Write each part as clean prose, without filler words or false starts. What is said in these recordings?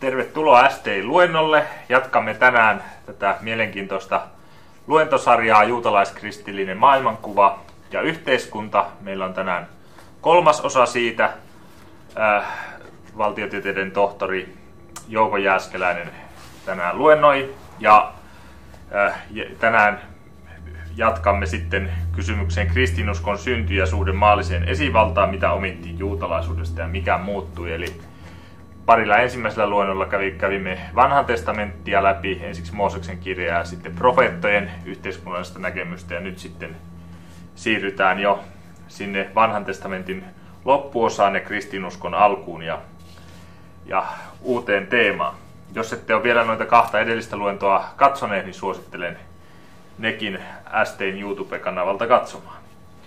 Tervetuloa STI-luennolle. Jatkamme tänään tätä mielenkiintoista luentosarjaa Juutalaiskristillinen maailmankuva ja yhteiskunta. Meillä on tänään 3. osa siitä. Valtiotieteiden tohtori Jouko Jääskeläinen tänään luennoi. Ja tänään jatkamme sitten kysymykseen kristinuskon synty ja suhde maalliseen esivaltaan, mitä omittiin juutalaisuudesta ja mikä muuttui. Eli parilla ensimmäisellä luennolla kävimme vanhan testamenttia läpi, ensiksi Mooseksen kirjaa ja sitten profeettojen yhteiskunnallista näkemystä, ja nyt sitten siirrytään jo sinne vanhan testamentin loppuosaan ja kristinuskon alkuun ja uuteen teemaan. Jos ette ole vielä noita 2 edellistä luentoa katsoneet, niin suosittelen nekin ST:n YouTube-kanavalta katsomaan.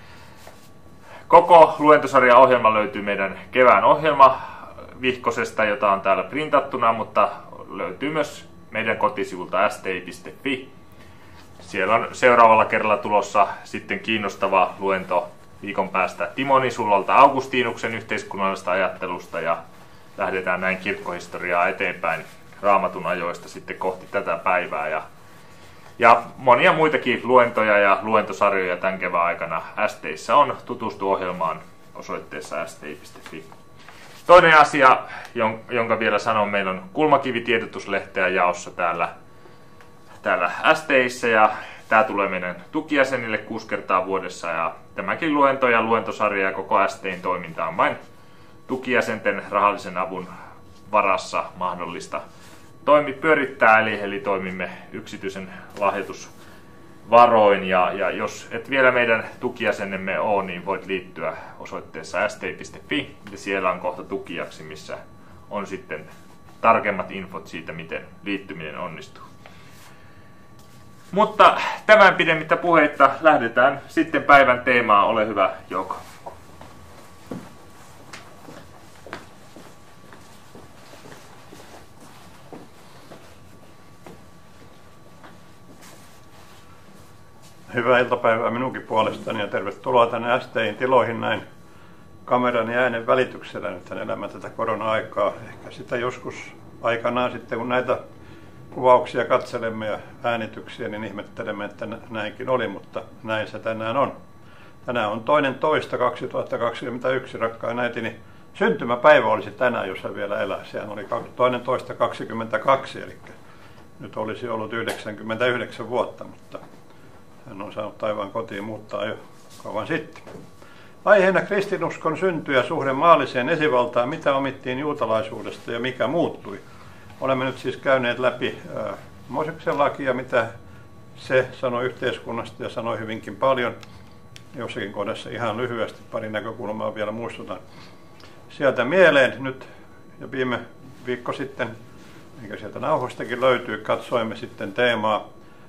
Koko luentosarjan ohjelma löytyy meidän kevään ohjelmavihkosesta, jota on täällä printattuna, mutta löytyy myös meidän kotisivulta sti.fi. Siellä on seuraavalla kerralla tulossa sitten kiinnostava luento viikon päästä Timo Nisulalta Augustinuksen yhteiskunnallisesta ajattelusta, ja lähdetään näin kirkkohistoriaa eteenpäin Raamatun ajoista sitten kohti tätä päivää. Ja monia muitakin luentoja ja luentosarjoja tämän kevään aikana STissä on. Tutustu ohjelmaan osoitteessa sti.fi. Toinen asia, jonka vielä sanon, meillä on Kulmakivi-tiedotuslehteä jaossa täällä STissä, ja tämä tulee meidän tukijäsenille 6 kertaa vuodessa, ja tämäkin luento ja luentosarja ja koko STin toiminta on vain tukijäsenten rahallisen avun varassa mahdollista pyörittää, eli toimimme yksityisen lahjoitusvaroin, ja jos et vielä meidän tukijäsenemme ole, niin voit liittyä osoitteessa sti.fi, ja siellä on kohta tukijaksi, missä on sitten tarkemmat infot siitä, miten liittyminen onnistuu. Mutta tämän pidemmittä puheitta lähdetään sitten päivän teemaan. Ole hyvä, Jouko. Hyvää iltapäivää minunkin puolestani ja tervetuloa tänne STI:n tiloihin näin kameran ja äänen välityksellä nyt elämään tätä korona-aikaa. Ehkä sitä joskus aikanaan sitten, kun näitä kuvauksia katselemme ja äänityksiä, niin ihmettelemme, että näinkin oli, mutta näin se tänään on. Tänään on 2.2.2021, rakkaan äitini syntymäpäivä olisi tänään, jos hän vielä elää. Sehän oli 2.2.22, eli nyt olisi ollut 99 vuotta, mutta hän on saanut taivaan kotiin muuttaa jo kauan sitten. Aiheena kristinuskon synty ja suhde maalliseen esivaltaan, mitä omittiin juutalaisuudesta ja mikä muuttui. Olemme nyt siis käyneet läpi Mooseksen lakia, mitä se sanoi yhteiskunnasta ja sanoi hyvinkin paljon. Jossakin kohdassa ihan lyhyesti pari näkökulmaa vielä muistutan sieltä mieleen. Nyt ja viime viikko sitten, mikä sieltä nauhoistakin löytyy, katsoimme sitten teemaa,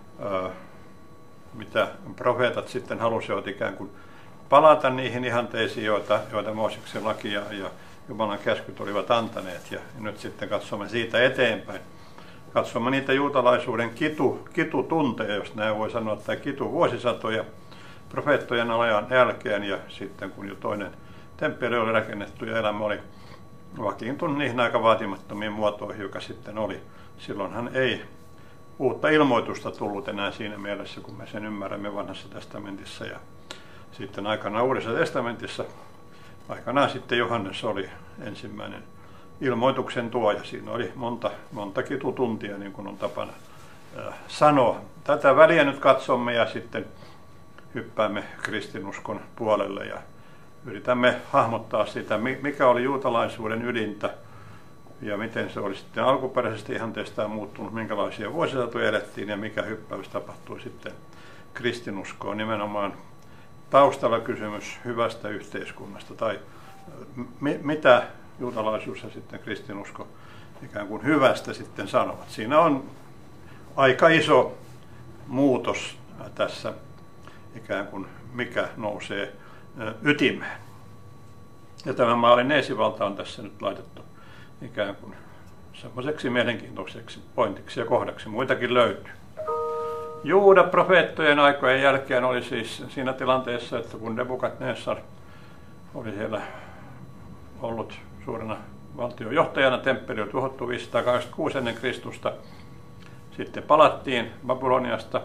mitä profeetat sitten halusivat ikään kuin palata niihin ihanteisiin, joita Mooseksen laki ja Jumalan käskyt olivat antaneet. Ja nyt sitten katsomme siitä eteenpäin. Katsomme niitä juutalaisuuden kitutunteja, jos näin voi sanoa, tai kituvuosisatoja profeettojen ajan jälkeen. Ja sitten kun jo toinen temppeli oli rakennettu ja elämä oli vakiintunut niihin aika vaatimattomiin muotoihin, joka sitten oli. Silloinhan ei uutta ilmoitusta tullut enää siinä mielessä, kun me sen ymmärrämme vanhassa testamentissa ja sitten aikanaan uudessa testamentissa. Aikanaan sitten Johannes oli ensimmäinen ilmoituksen tuoja. Siinä oli monta kitutuntia, niin kuin on tapana sanoa. Tätä väliä nyt katsomme ja sitten hyppäämme kristinuskon puolelle ja yritämme hahmottaa sitä, mikä oli juutalaisuuden ydintä ja miten se oli sitten alkuperäisesti ihanteestaan muuttunut, minkälaisia vuosisatoja elettiin ja mikä hyppäys tapahtui sitten kristinuskoon. Nimenomaan taustalla kysymys hyvästä yhteiskunnasta tai mitä juutalaisuus ja sitten kristinusko ikään kuin hyvästä sitten sanovat. Siinä on aika iso muutos tässä ikään kuin mikä nousee ytimeen. Ja tämä maalin esivalta on tässä nyt laitettu ikään kuin semmoiseksi mielenkiintoiseksi pointiksi ja kohdaksi. Muitakin löytyy. Juuda profeettojen aikojen jälkeen oli siis siinä tilanteessa, että kun Nebukadnessar oli siellä ollut suurena valtion johtajana. Temppeli oli tuhottu 586 ennen Kristusta. Sitten palattiin Babyloniasta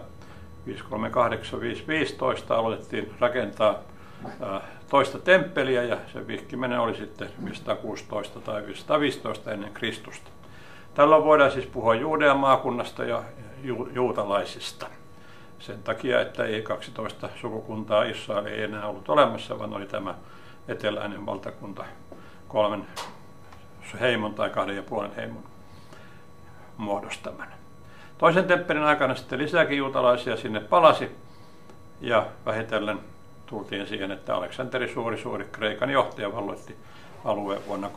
538-515, aloitettiin rakentaa toista temppeliä ja se vihkiminen oli sitten 516 tai 515 ennen Kristusta. Tällöin voidaan siis puhua Juudean maakunnasta ja juutalaisista. Sen takia, että ei 12 sukukuntaa Israel ei enää ollut olemassa, vaan oli tämä eteläinen valtakunta 3 heimon tai 2,5 heimon muodostamana. Toisen temppelin aikana sitten lisääkin juutalaisia sinne palasi ja vähitellen tultiin siihen, että Aleksanteri suuri Kreikan johtaja valloitti alueen vuonna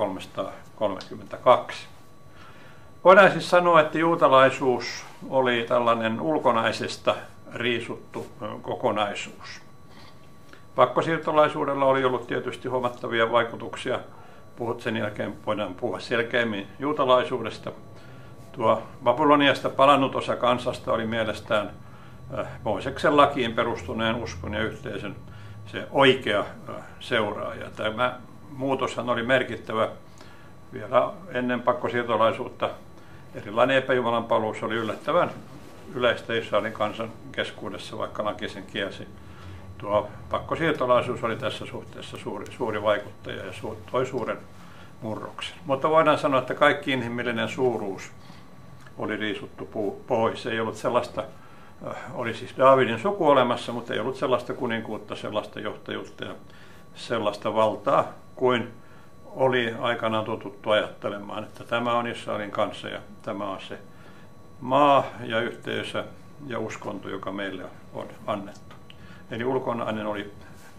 332. Voidaan siis sanoa, että juutalaisuus oli tällainen ulkonaisesta riisuttu kokonaisuus. Pakkosiirtolaisuudella oli ollut tietysti huomattavia vaikutuksia. Sen jälkeen voidaan puhua selkeämmin juutalaisuudesta. Tuo Babyloniasta palannut osa kansasta oli mielestään Mooseksen lakiin perustuneen uskon ja yhteisön se oikea seuraaja. Tämä muutoshan oli merkittävä vielä ennen pakkosiirtolaisuutta. Erilainen epäjumalan paluus oli yllättävän yleistä Israelin kansan keskuudessa, vaikka laki sen kielsi. Tuo pakkosiirtolaisuus oli tässä suhteessa suuri vaikuttaja ja toi suuren murroksen. Mutta voidaan sanoa, että kaikki inhimillinen suuruus oli riisuttu pois. Ei ollut sellaista, oli siis Daavidin suku olemassa, mutta ei ollut sellaista kuninkuutta, sellaista johtajuutta ja sellaista valtaa kuin oli aikanaan totuttu ajattelemaan, että tämä on Israelin kanssa ja tämä on se maa ja yhteisö ja uskonto, joka meille on annettu. Eli ulkonainen oli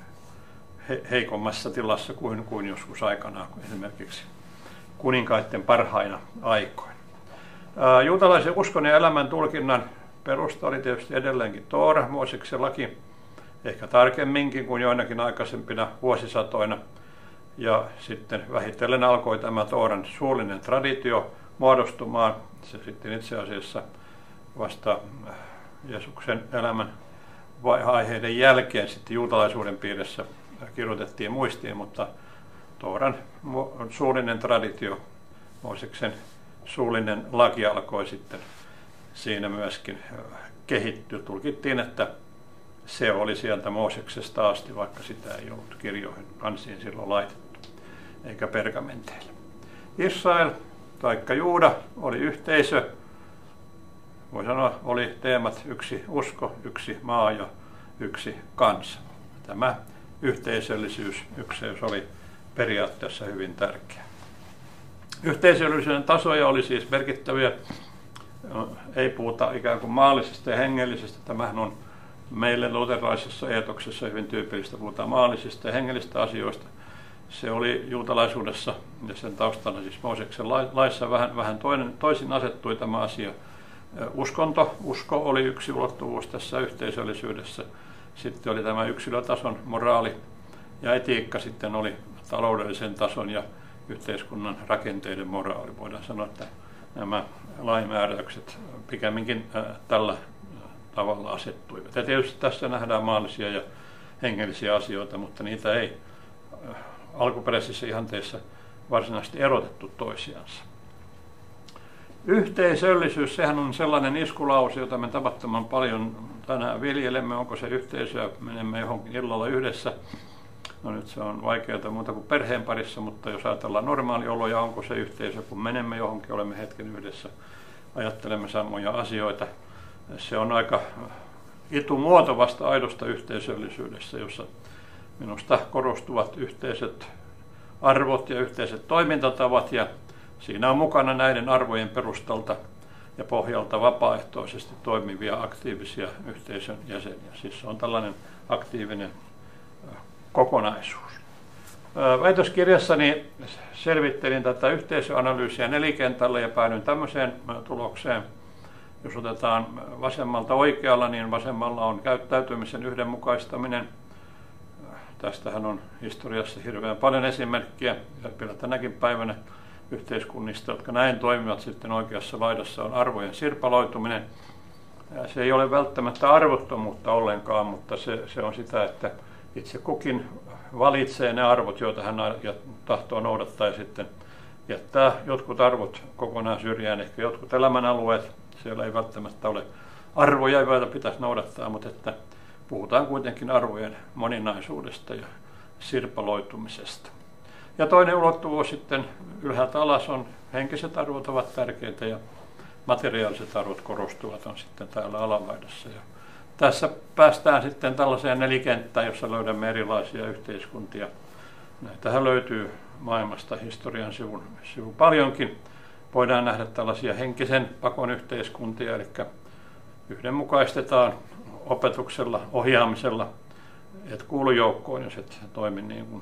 heikommassa tilassa kuin joskus aikanaan, esimerkiksi kuninkaiden parhaina aikoina. Juutalaisen uskon ja elämän tulkinnan perusta oli tietysti edelleenkin Toora, Mooseksen laki, ehkä tarkemminkin kuin joinakin aikaisempina vuosisatoina. Ja sitten vähitellen alkoi tämä Tooran suullinen traditio muodostumaan. Se sitten itse asiassa vasta Jeesuksen elämän aiheiden jälkeen sitten juutalaisuuden piirissä kirjoitettiin muistiin, mutta Tooran suullinen traditio, Mooseksen suullinen laki alkoi sitten siinä myöskin kehittyä. Tulkittiin, että se oli sieltä Mooseksesta asti, vaikka sitä ei ollut kirjoihin kansiin silloin laitettu, eikä pergamenteille. Israel, taikka Juuda, oli yhteisö. Voi sanoa, oli teemat yksi usko, yksi maa ja yksi kansa. Tämä yhteisöllisyys, ykseys oli periaatteessa hyvin tärkeä. Yhteisöllisyyden tasoja oli siis merkittäviä. Ei puhuta ikään kuin maallisesta ja hengellisestä. Tämähän on meille luterilaisessa eetoksessa hyvin tyypillistä. Puhutaan maallisista ja hengellisistä asioista. Se oli juutalaisuudessa ja sen taustalla siis Mooseksen laissa vähän toisin asettui tämä asia. Usko oli yksi ulottuvuus tässä yhteisöllisyydessä. Sitten oli tämä yksilötason moraali ja etiikka, sitten oli taloudellisen tason ja yhteiskunnan rakenteiden moraali. Voidaan sanoa, että nämä lainmääräykset pikemminkin tällä tavalla asettuivat. Ja tietysti tässä nähdään maallisia ja hengellisiä asioita, mutta niitä ei alkuperäisissä ihanteissa varsinaisesti erotettu toisiansa. Yhteisöllisyys, sehän on sellainen iskulause, jota me tavattoman paljon tänään viljelemme. Onko se yhteisö, menemme johonkin illalla yhdessä. No nyt se on vaikeaa muuta kuin perheen parissa, mutta jos ajatellaan normaalioloja, onko se yhteisö, kun menemme johonkin, olemme hetken yhdessä, ajattelemme samoja asioita. Se on aika itumuoto vasta aidosta yhteisöllisyydessä, jossa minusta korostuvat yhteiset arvot ja yhteiset toimintatavat, ja siinä on mukana näiden arvojen perustalta ja pohjalta vapaaehtoisesti toimivia aktiivisia yhteisön jäseniä. Siis se on tällainen aktiivinen kokonaisuus. Väitöskirjassani selvittelin tätä yhteisöanalyysiä nelikentällä ja päädyin tämmöiseen tulokseen. Jos otetaan vasemmalta oikealla, niin vasemmalla on käyttäytymisen yhdenmukaistaminen. Tästähän on historiassa hirveän paljon esimerkkiä, ja vielä tänäkin päivänä yhteiskunnista, jotka näin toimivat, sitten oikeassa laidassa on arvojen sirpaloituminen. Se ei ole välttämättä arvottomuutta ollenkaan, mutta se on sitä, että itse kukin valitsee ne arvot, joita hän tahtoo noudattaa, ja sitten jättää jotkut arvot kokonaan syrjään, ehkä jotkut elämänalueet, siellä ei välttämättä ole arvoja, joita pitäisi noudattaa, mutta että puhutaan kuitenkin arvojen moninaisuudesta ja sirpaloitumisesta. Ja toinen ulottuvuus sitten ylhäältä alas on henkiset arvot ovat tärkeitä ja materiaaliset arvot korostuvat on sitten täällä alalaidassa. Ja tässä päästään sitten tällaiseen nelikenttään, jossa löydämme erilaisia yhteiskuntia. Näitähän löytyy maailmasta historian sivu paljonkin. Voidaan nähdä tällaisia henkisen pakon yhteiskuntia, eli yhdenmukaistetaan opetuksella, ohjaamisella, et kuulu joukkoon, jos et toimi niin kuin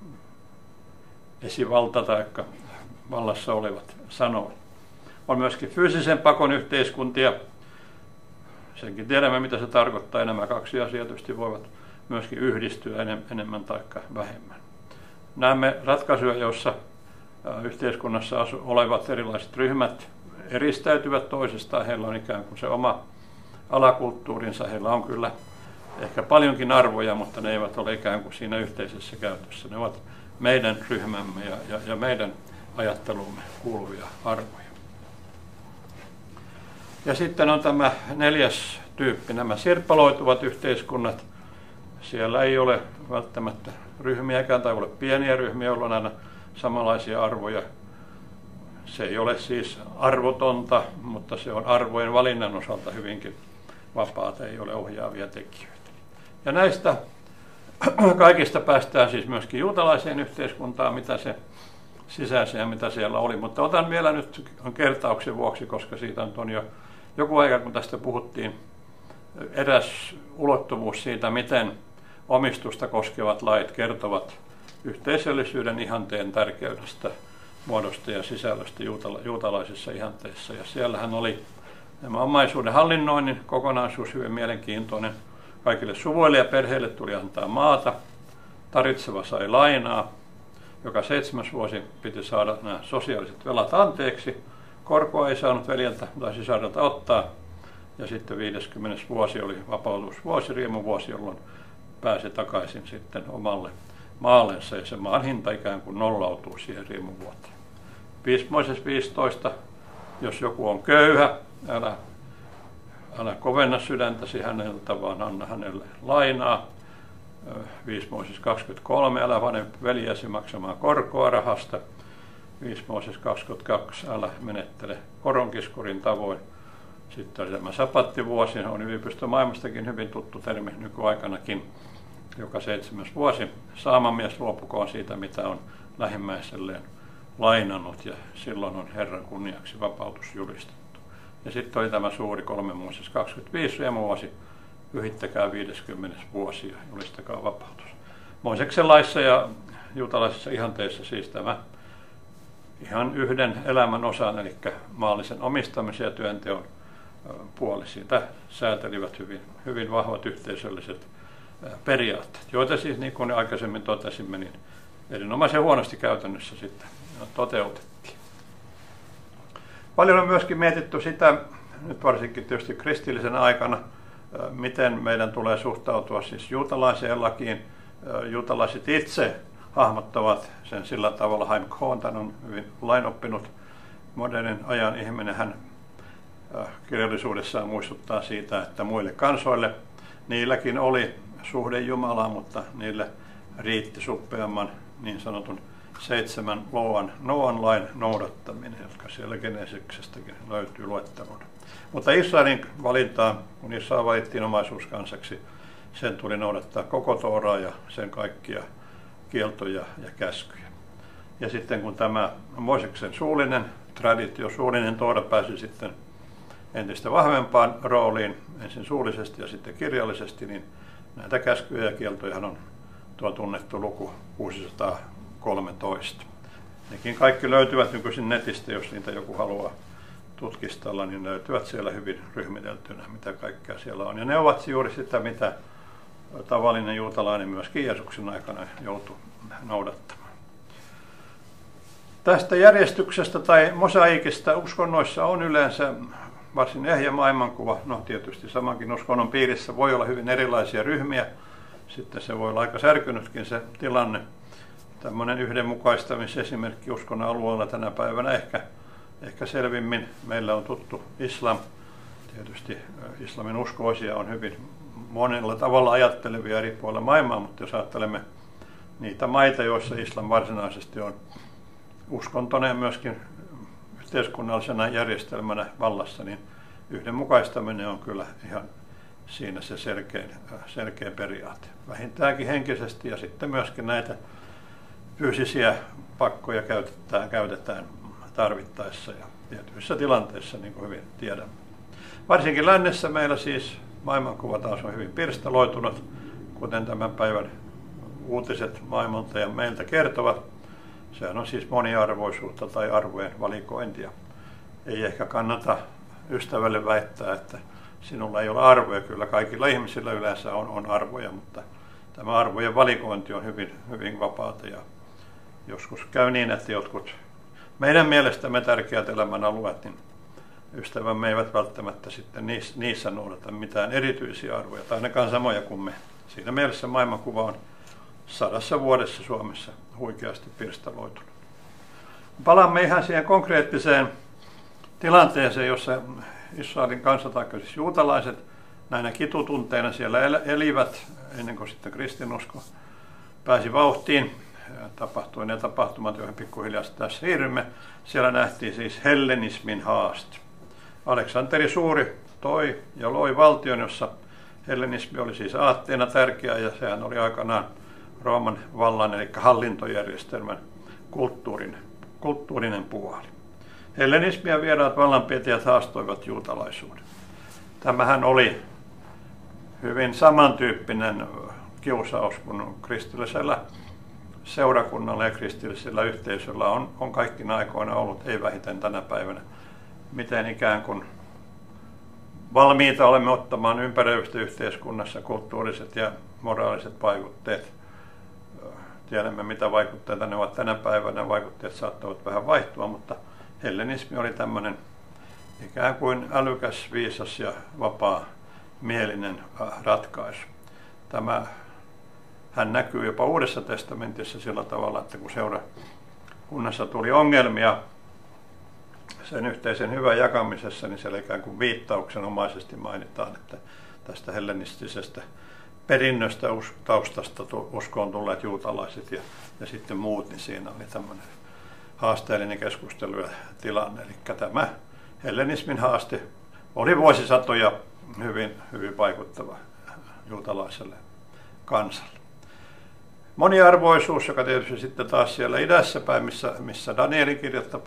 esivalta tai vallassa olevat sanovat. On myöskin fyysisen pakon yhteiskuntia. Senkin tiedämme, mitä se tarkoittaa. Nämä kaksi asiaa tietysti voivat myöskin yhdistyä enemmän tai vähemmän. Näemme ratkaisuja, joissa yhteiskunnassa olevat erilaiset ryhmät eristäytyvät toisistaan. Heillä on ikään kuin se oma alakulttuurinsa. Heillä on kyllä ehkä paljonkin arvoja, mutta ne eivät ole ikään kuin siinä yhteisessä käytössä. Ne ovat meidän ryhmämme ja meidän ajattelumme kuuluvia arvoja. Ja sitten on tämä neljäs tyyppi, nämä sirpaloituvat yhteiskunnat. Siellä ei ole välttämättä ryhmiäkään tai ole pieniä ryhmiä, joilla on aina samanlaisia arvoja. Se ei ole siis arvotonta, mutta se on arvojen valinnan osalta hyvinkin vapaata, ei ole ohjaavia tekijöitä. Ja näistä kaikista päästään siis myöskin juutalaiseen yhteiskuntaan, mitä se sisäiseen ja mitä siellä oli. Mutta otan vielä nyt kertauksen vuoksi, koska siitä on jo joku aika, kun tästä puhuttiin, eräs ulottuvuus siitä, miten omistusta koskevat lait kertovat yhteisöllisyyden ihanteen tärkeydestä, muodosta ja sisällöstä juutalaisissa ihanteissa. Ja siellähän oli tämä omaisuuden hallinnoinnin kokonaisuus hyvin mielenkiintoinen. Kaikille suvuille ja perheille tuli antaa maata, tarvitseva sai lainaa, joka 7. vuosi piti saada nämä sosiaaliset velat anteeksi, korkoa ei saanut veljeltä tai sisarelta ottaa, ja sitten 50. vuosi oli vapautusvuosi, riemuvuosi, jolloin pääsi takaisin sitten omalle maallensa, ja se maan hinta ikään kuin nollautuu siihen riemuvuoteen. 5 Mooses 15, jos joku on köyhä, älä kovenna sydäntäsi häneltä, vaan anna hänelle lainaa. 5 Mooses 23, älä pane veljäsi maksamaan korkoa rahasta. 5 Mooses 22, älä menettele koronkiskurin tavoin. Sitten tämä sapattivuosi on yliopistomaailmastakin hyvin tuttu termi nykyaikanakin. Joka 7. vuosi saamamies luopukoon siitä, mitä on lähimmäiselleen lainannut, ja silloin on Herran kunniaksi vapautus julistettu. Ja sitten oli tämä suuri 3 Mooses 25 riemuvuosi, pyhittäkää 50. vuosi ja julistakaa vapautus. Mooseksen laissa ja juutalaisissa ihanteissa siis tämä ihan yhden elämän osan, eli maallisen omistamisen ja työnteon puoli. Siitä säätelivät hyvin vahvat yhteisölliset periaatteet, joita siis niin kuin aikaisemmin totesimme, niin erinomaisen huonosti käytännössä sitten toteutettiin. Paljon on myöskin mietitty sitä, nyt varsinkin tietysti kristillisen aikana, miten meidän tulee suhtautua siis juutalaiseen lakiin. Juutalaiset itse hahmottavat sen sillä tavalla, Haim Kohn on hyvin lainoppinut modernin ajan ihminen, hän kirjallisuudessaan muistuttaa siitä, että muille kansoille niilläkin oli suhde Jumalaan, mutta niille riitti suppeamman niin sanotun 7 Noan lain noudattaminen, jotka siellä Genesiksestäkin löytyy luetteluna. Mutta Israelin valintaan, kun Israel valittiin omaisuuskansaksi, sen tuli noudattaa koko Tooraa ja sen kaikkia kieltoja ja käskyjä. Ja sitten kun tämä Mooseksen suullinen traditio, suullinen Toora pääsi sitten entistä vahvempaan rooliin, ensin suullisesti ja sitten kirjallisesti, niin näitä käskyjä ja kieltojahan on tuo tunnettu luku 613. Nekin kaikki löytyvät nykyisin netistä, jos niitä joku haluaa tutkistella, niin löytyvät siellä hyvin ryhmiteltynä, mitä kaikkea siellä on. Ja ne ovat juuri sitä, mitä tavallinen juutalainen myöskin Jeesuksen aikana joutui noudattamaan. Tästä järjestyksestä tai mosaikista uskonnoissa on yleensä varsin ehjä maailmankuva. No tietysti samankin uskonnon piirissä voi olla hyvin erilaisia ryhmiä. Sitten se voi olla aika särkynytkin se tilanne. tämmöinen yhdenmukaistamisesimerkki uskonnon alueella tänä päivänä ehkä selvimmin. Meillä on tuttu islam. Tietysti islamin uskoisia on hyvin monella tavalla ajattelevia eri puolilla maailmaa, mutta jos ajattelemme niitä maita, joissa islam varsinaisesti on uskontoneen myöskin yhteiskunnallisena järjestelmänä vallassa, niin yhdenmukaistaminen on kyllä ihan siinä se selkeä periaate. Vähintäänkin henkisesti ja sitten myöskin näitä fyysisiä pakkoja käytetään tarvittaessa ja tietyissä tilanteissa, niin kuin hyvin tiedämme. Varsinkin lännessä meillä siis maailmankuva taas on hyvin pirstaloitunut, kuten tämän päivän uutiset maailmalta ja meiltä kertovat. Sehän on siis moniarvoisuutta tai arvojen valikointia. Ei ehkä kannata ystävälle väittää, että sinulla ei ole arvoja. Kyllä kaikilla ihmisillä yleensä on arvoja, mutta tämä arvojen valikointi on hyvin vapaata. Ja joskus käy niin, että jotkut meidän mielestämme tärkeät elämänalueet, niin ystävämme eivät välttämättä sitten niissä noudata mitään erityisiä arvoja, tai ainakaan samoja kuin me. Siinä mielessä maailmankuva on 100 vuodessa Suomessa huikeasti pirstaloitunut. Palaamme ihan siihen konkreettiseen tilanteeseen, jossa Israelin kansa, tai siis juutalaiset, näinä kitutunteina siellä elivät, ennen kuin sitten kristinusko pääsi vauhtiin. Tapahtui ne tapahtumat, joihin pikkuhiljaa tässä siirrymme. Siellä nähtiin siis hellenismin haaste. Aleksanteri Suuri toi ja loi valtion, jossa hellenismi oli siis aatteena tärkeä, ja sehän oli aikanaan Rooman vallan, eli hallintojärjestelmän kulttuurinen puoli. Hellenismia vieraat vallanpitäjät haastoivat juutalaisuuden. Tämähän oli hyvin samantyyppinen kiusaus kuin kristillisellä seurakunnalla ja kristillisellä yhteisöllä on kaikkina aikoina ollut, ei vähiten tänä päivänä. Miten ikään kuin valmiita olemme ottamaan ympäröivästä yhteiskunnassa kulttuuriset ja moraaliset vaikutteet. Tiedämme, mitä vaikutteita ne ovat tänä päivänä. Vaikutteet saattavat vähän vaihtua, mutta hellenismi oli tämmöinen ikään kuin älykäs, viisas ja vapaa-mielinen ratkaisu. Hän näkyy jopa Uudessa testamentissa sillä tavalla, että kun seurakunnassa tuli ongelmia sen yhteisen hyvän jakamisessa, niin siellä ikään kuin viittauksenomaisesti mainitaan, että tästä hellenistisestä perinnöstä, taustasta uskoon tulleet juutalaiset ja sitten muut, niin siinä oli tämmöinen haasteellinen keskustelu ja tilanne. Eli tämä hellenismin haaste oli vuosisatoja hyvin vaikuttava juutalaiselle kansalle. Moniarvoisuus, joka tietysti sitten taas siellä idässä päin, missä Danielin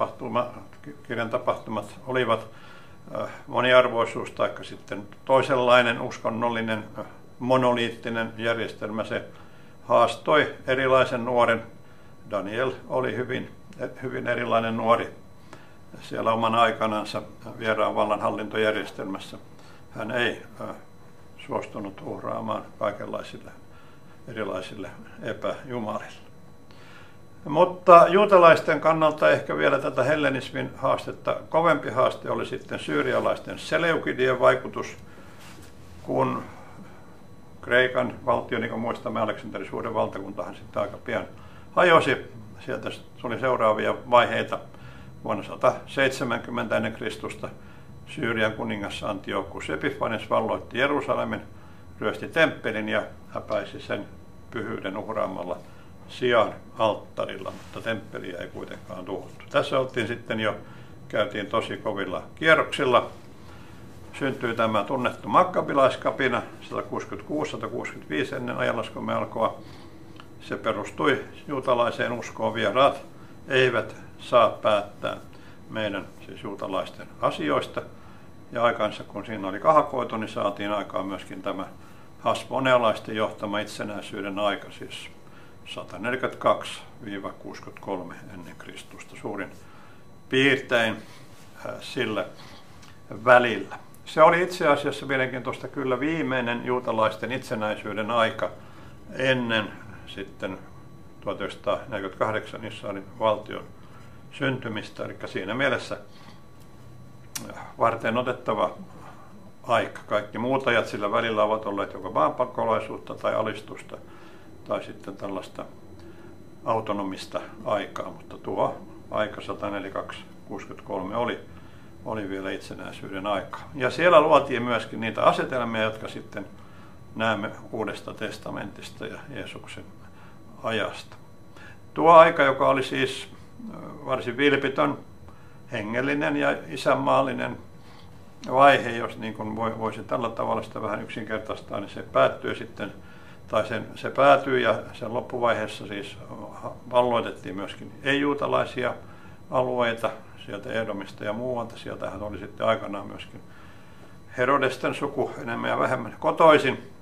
kirjan tapahtumat olivat, moniarvoisuus tai sitten toisenlainen uskonnollinen monoliittinen järjestelmä, se haastoi erilaisen nuoren. Daniel oli hyvin erilainen nuori siellä oman aikanansa vieraan vallan hallintojärjestelmässä. Hän ei suostunut uhraamaan kaikenlaisille erilaisille epäjumalille. Mutta juutalaisten kannalta ehkä vielä tätä hellenismin haastetta kovempi haaste oli sitten syyrialaisten Seleukidien vaikutus, kun Kreikan valtio, niin kuin muistamme, Aleksanterin suuren valtakuntahan sitten aika pian hajosi. Sieltä tuli seuraavia vaiheita. Vuonna 170 ennen Kristusta Syyrian kuningas Antiochus Epiphanes valloitti Jerusalemin, ryösti temppelin ja häpäisi sen pyhyyden uhraamalla sijaan alttarilla, mutta temppeliä ei kuitenkaan tuhottu. Tässä käytiin tosi kovilla kierroksilla. Syntyi tämä tunnettu makkabilaiskapina 166-165 ennen ajanlaskumme alkoa. Se perustui juutalaiseen uskoon. Vieraat eivät saa päättää meidän, siis juutalaisten asioista. Ja aikansa, kun siinä oli kahakoitu, niin saatiin aikaan myöskin tämä hasmonealaisten johtama itsenäisyyden aika, siis 142-63 ennen Kristusta, suurin piirtein sillä välillä. Se oli itse asiassa mielenkiintoista kyllä viimeinen juutalaisten itsenäisyyden aika ennen sitten 1948 Israelin valtion syntymistä, eli siinä mielessä varten otettava aika. Kaikki muut ajat sillä välillä ovat olleet joko maanpakolaisuutta tai alistusta tai sitten tällaista autonomista aikaa, mutta tuo aika 142-63 oli vielä itsenäisyyden aikaa. Ja siellä luotiin myöskin niitä asetelmia, jotka sitten näemme Uudesta testamentista ja Jeesuksen ajasta. Tuo aika, joka oli siis varsin vilpitön, hengellinen ja isänmaallinen vaihe, jos niin kuin voisi tällä tavalla sitä vähän yksinkertaistaa, niin se päättyy sitten, tai se päätyy ja sen loppuvaiheessa siis valloitettiin myöskin ei-juutalaisia alueita sieltä Edomista ja muualta. Sieltähän oli sitten aikanaan myöskin Herodesten suku enemmän ja vähemmän kotoisin.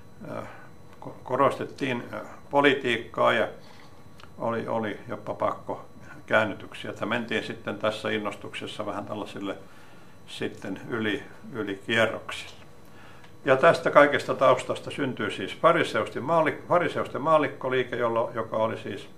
Korostettiin politiikkaa ja oli jopa pakko käännytyksiä. Että mentiin sitten tässä innostuksessa vähän tällaisille sitten yli kierroksille. Ja tästä kaikesta taustasta syntyy siis fariseusten maallikkoliike, joka oli siis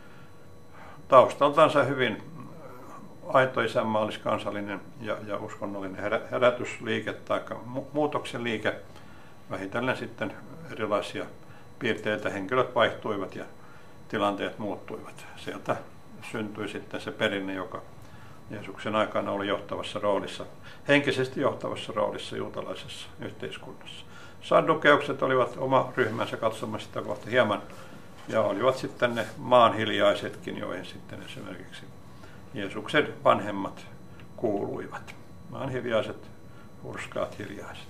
taustaltansa hyvin aito isänmaalliskansallinen ja uskonnollinen herätysliike tai muutoksen liike. Vähitellen sitten erilaisia piirteitä, henkilöt vaihtuivat ja tilanteet muuttuivat. Sieltä syntyi sitten se perinne, joka Jeesuksen aikana oli johtavassa roolissa, henkisesti johtavassa roolissa juutalaisessa yhteiskunnassa. Saddukeukset olivat oma ryhmänsä katsomassa sitä kohta hieman, ja olivat sitten ne maan hiljaisetkin, joihin sitten esimerkiksi Jeesuksen vanhemmat kuuluivat. Maan hiljaiset, hurskaat hiljaiset.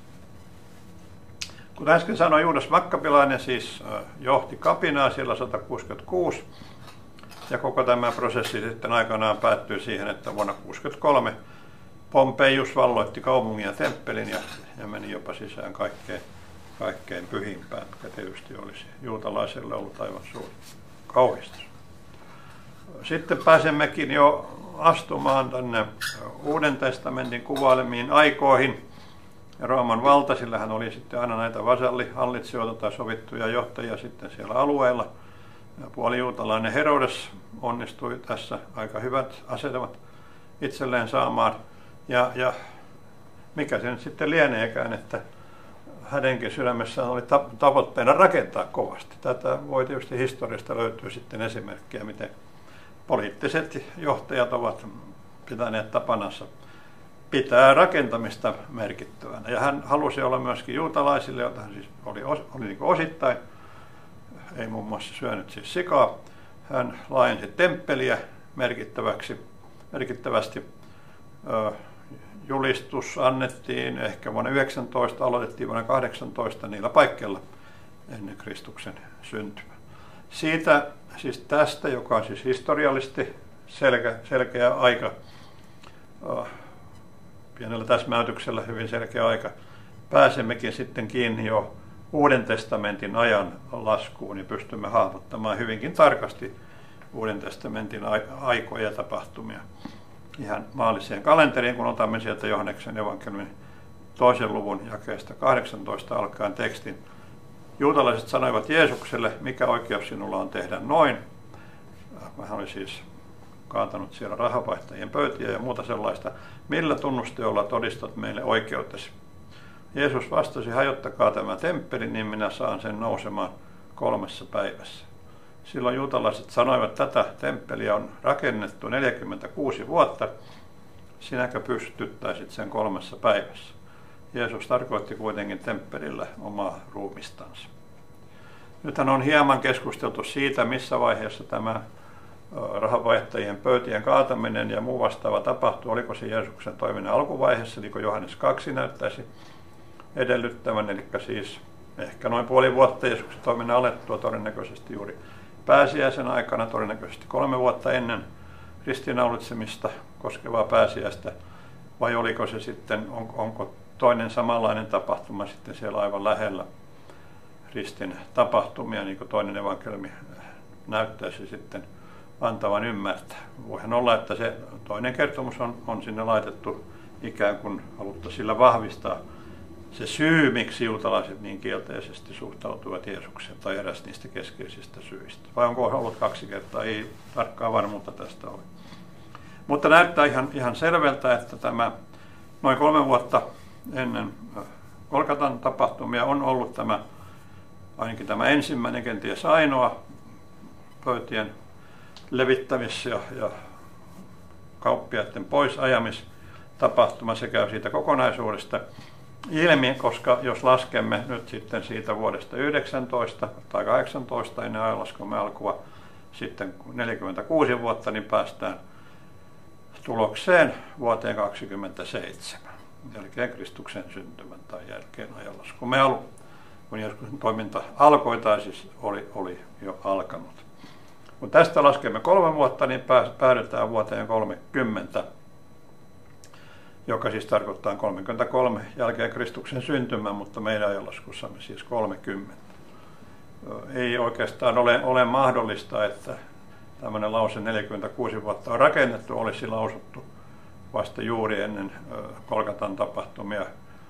Kuten äsken sanoin, Juudas Makkabilainen siis johti kapinaa siellä 166, ja koko tämä prosessi sitten aikanaan päättyi siihen, että vuonna 1963 Pompeius valloitti kaupungin ja temppelin ja meni jopa sisään kaikkein pyhimpään, mikä tietysti olisi juutalaiselle ollut aivan suuri kauhistus. Sitten pääsemmekin jo astumaan tänne Uuden testamentin kuvailemiin aikoihin. Rooman valta, sillähän oli sitten aina näitä vasallihallitsijoita tai sovittuja johtajia sitten siellä alueella. Puolijuutalainen Herodes onnistui tässä aika hyvät asetelmat itselleen saamaan. Ja mikä se nyt sitten lieneekään, että hänenkin sydämessään oli tavoitteena rakentaa kovasti. Tätä voi tietysti historiasta löytyä sitten esimerkkejä, miten poliittiset johtajat ovat pitäneet tapanansa pitää rakentamista merkittävänä. Ja hän halusi olla myöskin juutalaisille, jota hän siis oli niin kuin osittain, ei muun muassa syönyt siis sikaa. Hän laajensi temppeliä merkittävästi. Julistus annettiin ehkä vuonna 19, aloitettiin vuonna 18 niillä paikkeilla ennen Kristuksen syntymää. Siitä, siis tästä, joka on siis historiallisesti selkeä aika, pienellä täsmäytyksellä hyvin selkeä aika, pääsemmekin sitten kiinni jo Uuden testamentin ajan laskuun ja pystymme hahmottamaan hyvinkin tarkasti Uuden testamentin aikoja ja tapahtumia ihan maalliseen kalenteriin, kun otamme sieltä Johanneksen evankeliumin 2. luvun jakeesta 18 alkaen tekstin. Juutalaiset sanoivat Jeesukselle, mikä oikeus sinulla on tehdä noin. Hän oli siis kaatanut siellä rahavaihtajien pöytiä ja muuta sellaista. Millä tunnusteolla todistat meille oikeutesi? Jeesus vastasi, hajottakaa tämä temppeli, niin minä saan sen nousemaan 3 päivässä. Silloin juutalaiset sanoivat, tätä temppeliä on rakennettu 46 vuotta, sinäkö pystyttäisit sen 3 päivässä? Jeesus tarkoitti kuitenkin temppelillä omaa ruumistansa. Nythän on hieman keskusteltu siitä, missä vaiheessa tämä rahanvaihtajien pöytien kaataminen ja muu vastaava tapahtui. Oliko se Jeesuksen toiminnan alkuvaiheessa, niin kuin Johannes 2 näyttäisi edellyttävän, eli siis ehkä noin puoli vuotta Jeesuksen toiminnan alettua, todennäköisesti juuri pääsiäisen aikana, todennäköisesti 3 vuotta ennen ristiinnaulitsemista koskevaa pääsiäistä, vai oliko se sitten, onko toinen samanlainen tapahtuma sitten siellä aivan lähellä ristin tapahtumia, niin kuin toinen evankeliumi näyttäisi sitten antavan ymmärtää. Voihan olla, että se toinen kertomus on sinne laitettu ikään kuin haluttaisiin sillä vahvistaa se syy, miksi juutalaiset niin kielteisesti suhtautuvat Jeesukseen, tai eräs niistä keskeisistä syistä. Vai onko ollut 2 kertaa? Ei tarkkaa varmuutta tästä ole. Mutta näyttää ihan selvältä, että tämä noin 3 vuotta ennen Golgatan tapahtumia on ollut ainakin tämä ensimmäinen, kenties ainoa pöytien levittämis- ja kauppiaiden poisajamistapahtuma. Se käy siitä kokonaisuudesta ilmi, koska jos laskemme nyt sitten siitä vuodesta 19 tai 18 ennen ajanlaskumme alkua sitten 46 vuotta, niin päästään tulokseen vuoteen 27, jälkeen Kristuksen syntymän tai jälkeen ajanlaskumme alun, kun Jeesuksen toiminta alkoi tai siis oli jo alkanut. Kun tästä laskemme 3 vuotta, niin päädytään vuoteen 30, joka siis tarkoittaa 33 jälkeen Kristuksen syntymän, mutta meidän ajanlaskussamme siis 30. Ei oikeastaan ole mahdollista, että tämmöinen lause 46 vuotta on rakennettu, olisi lausuttu vasta juuri ennen Golgatan tapahtumia.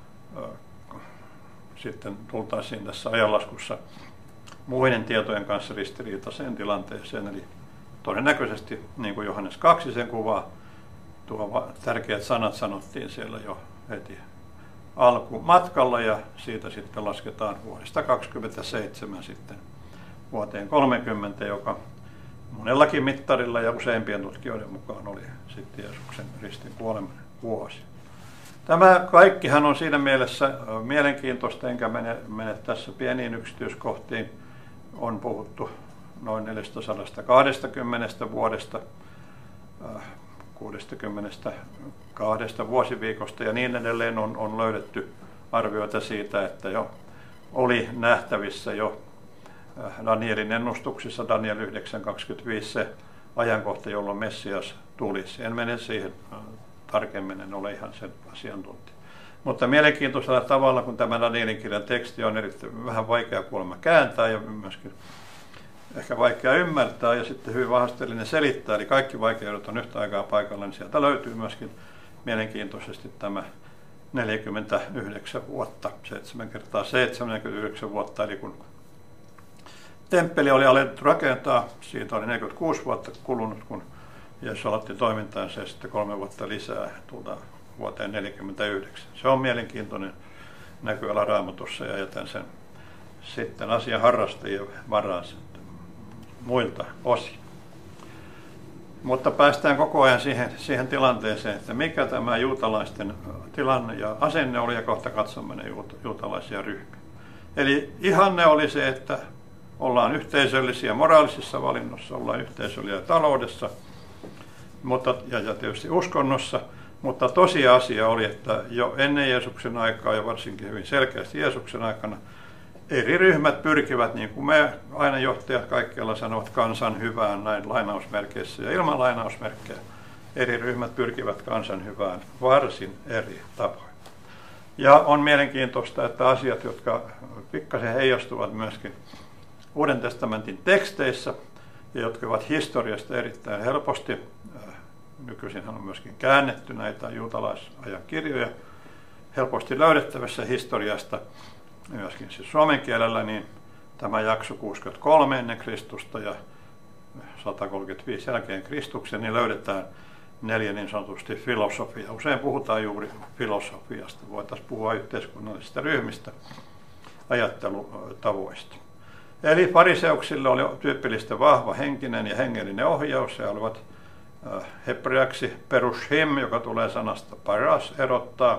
Sitten tultaisiin tässä ajanlaskussa muiden tietojen kanssa ristiriitaiseen tilanteeseen. Eli todennäköisesti, niin kuin Johannes 2 sen kuvaa, tuo tärkeät sanat sanottiin siellä jo heti alkumatkalla ja siitä sitten lasketaan vuodesta 27 sitten vuoteen 30, joka monellakin mittarilla ja useimpien tutkijoiden mukaan oli sitten Jeesuksen ristin kuoleman vuosi. Tämä kaikkihan on siinä mielessä mielenkiintoista, enkä mene tässä pieniin yksityiskohtiin. On puhuttu noin 420 vuodesta, 62 vuosiviikosta ja niin edelleen on löydetty arvioita siitä, että jo oli nähtävissä jo Danielin ennustuksissa, Daniel 9.25, se ajankohta, jolloin Messias tulisi. En mene siihen tarkemmin, en ole ihan sen asiantuntija. Mutta mielenkiintoisella tavalla, kun tämä Danielin kirjan teksti on erittäin vähän vaikea kuulemma kääntää ja myöskin ehkä vaikea ymmärtää ja sitten hyvin haasteellinen selittää, eli kaikki vaikeudet on yhtä aikaa paikalla, niin sieltä löytyy myöskin mielenkiintoisesti tämä 49 vuotta, 7 kertaa 79 vuotta, eli kun temppeli oli alettu rakentaa, siitä oli 46 vuotta kulunut, kun Jeesus aloitti toimintaansa ja sitten 3 vuotta lisää tullaan vuoteen 49. Se on mielenkiintoinen näköala Raamatussa ja jätän sen sitten asian harrastajien varaan muilta osin. Mutta päästään koko ajan siihen tilanteeseen, että mikä tämä juutalaisten tilanne ja asenne oli, ja kohta katsomme ne juutalaisia ryhmiä. Eli ihanne oli se, että ollaan yhteisöllisiä moraalisissa valinnossa, ollaan yhteisöllisiä taloudessa ja tietysti uskonnossa, mutta tosiasia oli, että jo ennen Jeesuksen aikaa ja varsinkin hyvin selkeästi Jeesuksen aikana eri ryhmät pyrkivät, niin kuin me aina johtajat kaikkialla sanovat, kansan hyvään näin lainausmerkeissä ja ilman lainausmerkkejä. Eri ryhmät pyrkivät kansan hyvään varsin eri tavoin. Ja on mielenkiintoista, että asiat, jotka pikkasen heijastuvat myöskin Uuden testamentin teksteissä ja jotka ovat historiasta erittäin helposti, nykyisinhän on myöskin käännetty näitä juutalaisajan kirjoja, helposti löydettävissä historiasta, myöskin siis suomen kielellä, niin tämä jakso 63 ennen Kristusta ja 135 jälkeen Kristuksen, niin löydetään 4 niin sanotusti filosofia. Usein puhutaan juuri filosofiasta. Voitaisiin puhua yhteiskunnallisista ryhmistä, ajattelutavoista. Eli fariseuksille oli tyypillistä vahva henkinen ja hengellinen ohjaus. He olivat hebreaksi perushim, joka tulee sanasta paras, erottaa.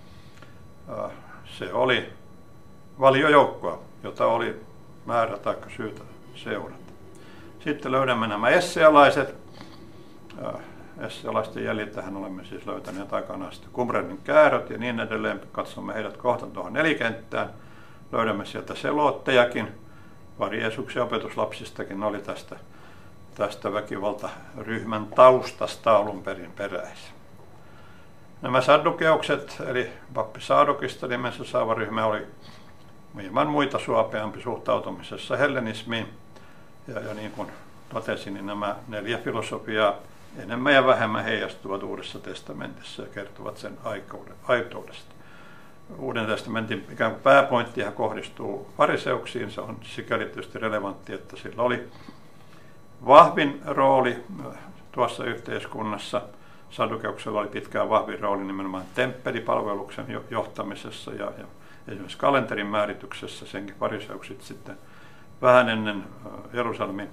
Se oli valiojoukkoa, jota oli määrä tai syytä seurata. Sitten löydämme nämä essealaiset. Essealaisten jäljiltähän olemme siis löytäneet aikanaan sitten Qumranin kääröt ja niin edelleen. Katsomme heidät kohta tuohon nelikenttään. Löydämme sieltä selottejakin. Pari Jeesuksen opetuslapsistakin oli tästä väkivaltaryhmän taustasta alun perin peräisin. Nämä saddukeukset, eli pappi Saadokista nimensä saava ryhmä, oli hieman muita suopeampi suhtautumisessa hellenismiin. Ja niin kuin totesin, niin nämä 4 filosofiaa enemmän ja vähemmän heijastuvat Uudessa testamentissa ja kertovat sen aitoudesta. Uuden testamentin ikään kuin pääpointtihan kohdistuu fariseuksiin. Se on sikäli tietysti relevantti, että sillä oli vahvin rooli tuossa yhteiskunnassa. Saddukeuksella oli pitkään vahvin rooli nimenomaan temppelipalveluksen johtamisessa ja esimerkiksi kalenterin määrityksessä. Senkin fariseukset sitten vähän ennen Jerusalemin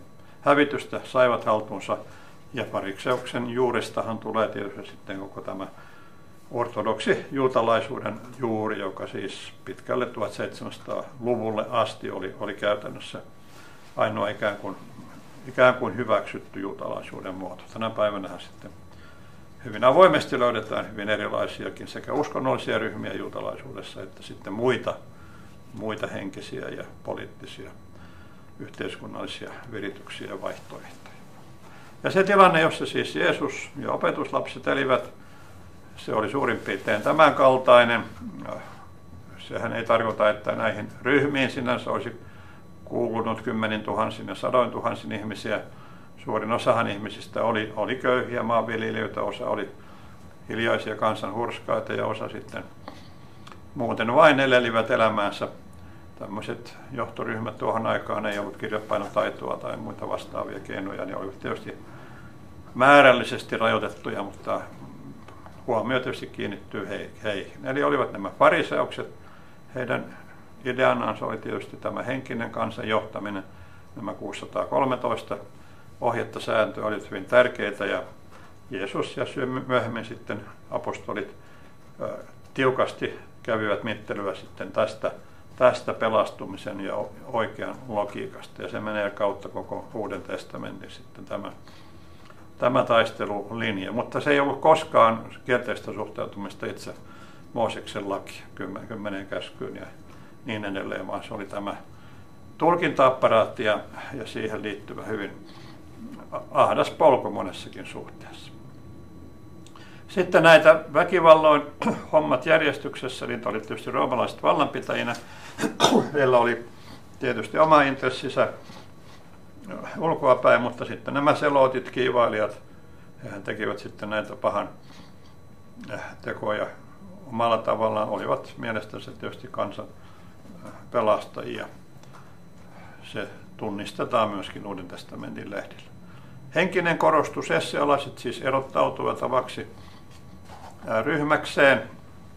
hävitystä saivat haltuunsa. Ja Parikseuksen juuristahan tulee tietysti sitten koko tämä ortodoksi juutalaisuuden juuri, joka siis pitkälle 1700-luvulle asti oli käytännössä ainoa ikään kuin hyväksytty juutalaisuuden muoto. Tänä päivänä sitten hyvin avoimesti löydetään hyvin erilaisiakin sekä uskonnollisia ryhmiä juutalaisuudessa että sitten muita henkisiä ja poliittisia yhteiskunnallisia virityksiä ja vaihtoehtoja. Ja se tilanne, jossa siis Jeesus ja opetuslapset elivät, se oli suurin piirtein tämän kaltainen. Sehän ei tarkoita, että näihin ryhmiin sinänsä olisi kuulunut 10 000 ja 100 000 ihmisiä. Suurin osahan ihmisistä oli köyhiä maanviljelijöitä, osa oli hiljaisia kansanhurskaita ja osa sitten muuten vain elelivät elämäänsä. Tämmöiset johtoryhmät tuohon aikaan ei ollut kirjapainotaitoa tai muita vastaavia keinoja, niin olivat tietysti määrällisesti rajoitettuja, mutta huomio tietysti kiinnittyy heihin. Eli olivat nämä fariseukset, heidän ideanaan oli tietysti tämä henkinen kansan johtaminen, nämä 613 ohjetta sääntöä olivat hyvin tärkeitä ja Jeesus ja myöhemmin sitten apostolit tiukasti kävivät mittelyä sitten tästä pelastumisen ja oikean logiikasta ja se menee kautta koko Uuden testamentin sitten tämä taistelulinja, mutta se ei ollut koskaan kielteistä suhtautumista itse Mooseksen laki, 10 käskyyn ja niin edelleen, vaan se oli tämä tulkinta-apparaatti ja siihen liittyvä hyvin ahdas polku monessakin suhteessa. Sitten näitä väkivalloin hommat järjestyksessä, niitä oli tietysti roomalaiset vallanpitäjinä. Heillä oli tietysti oma intressinsä ulkoapäin, mutta sitten nämä selootit, kiivailijat, hehän tekivät sitten näitä pahan tekoja omalla tavallaan, olivat mielestänsä tietysti kansan pelastajia. Se tunnistetaan myöskin Uuden testamentin lehdillä. Henkinen korostus, essealaiset siis erottautuivat tavaksi ryhmäkseen.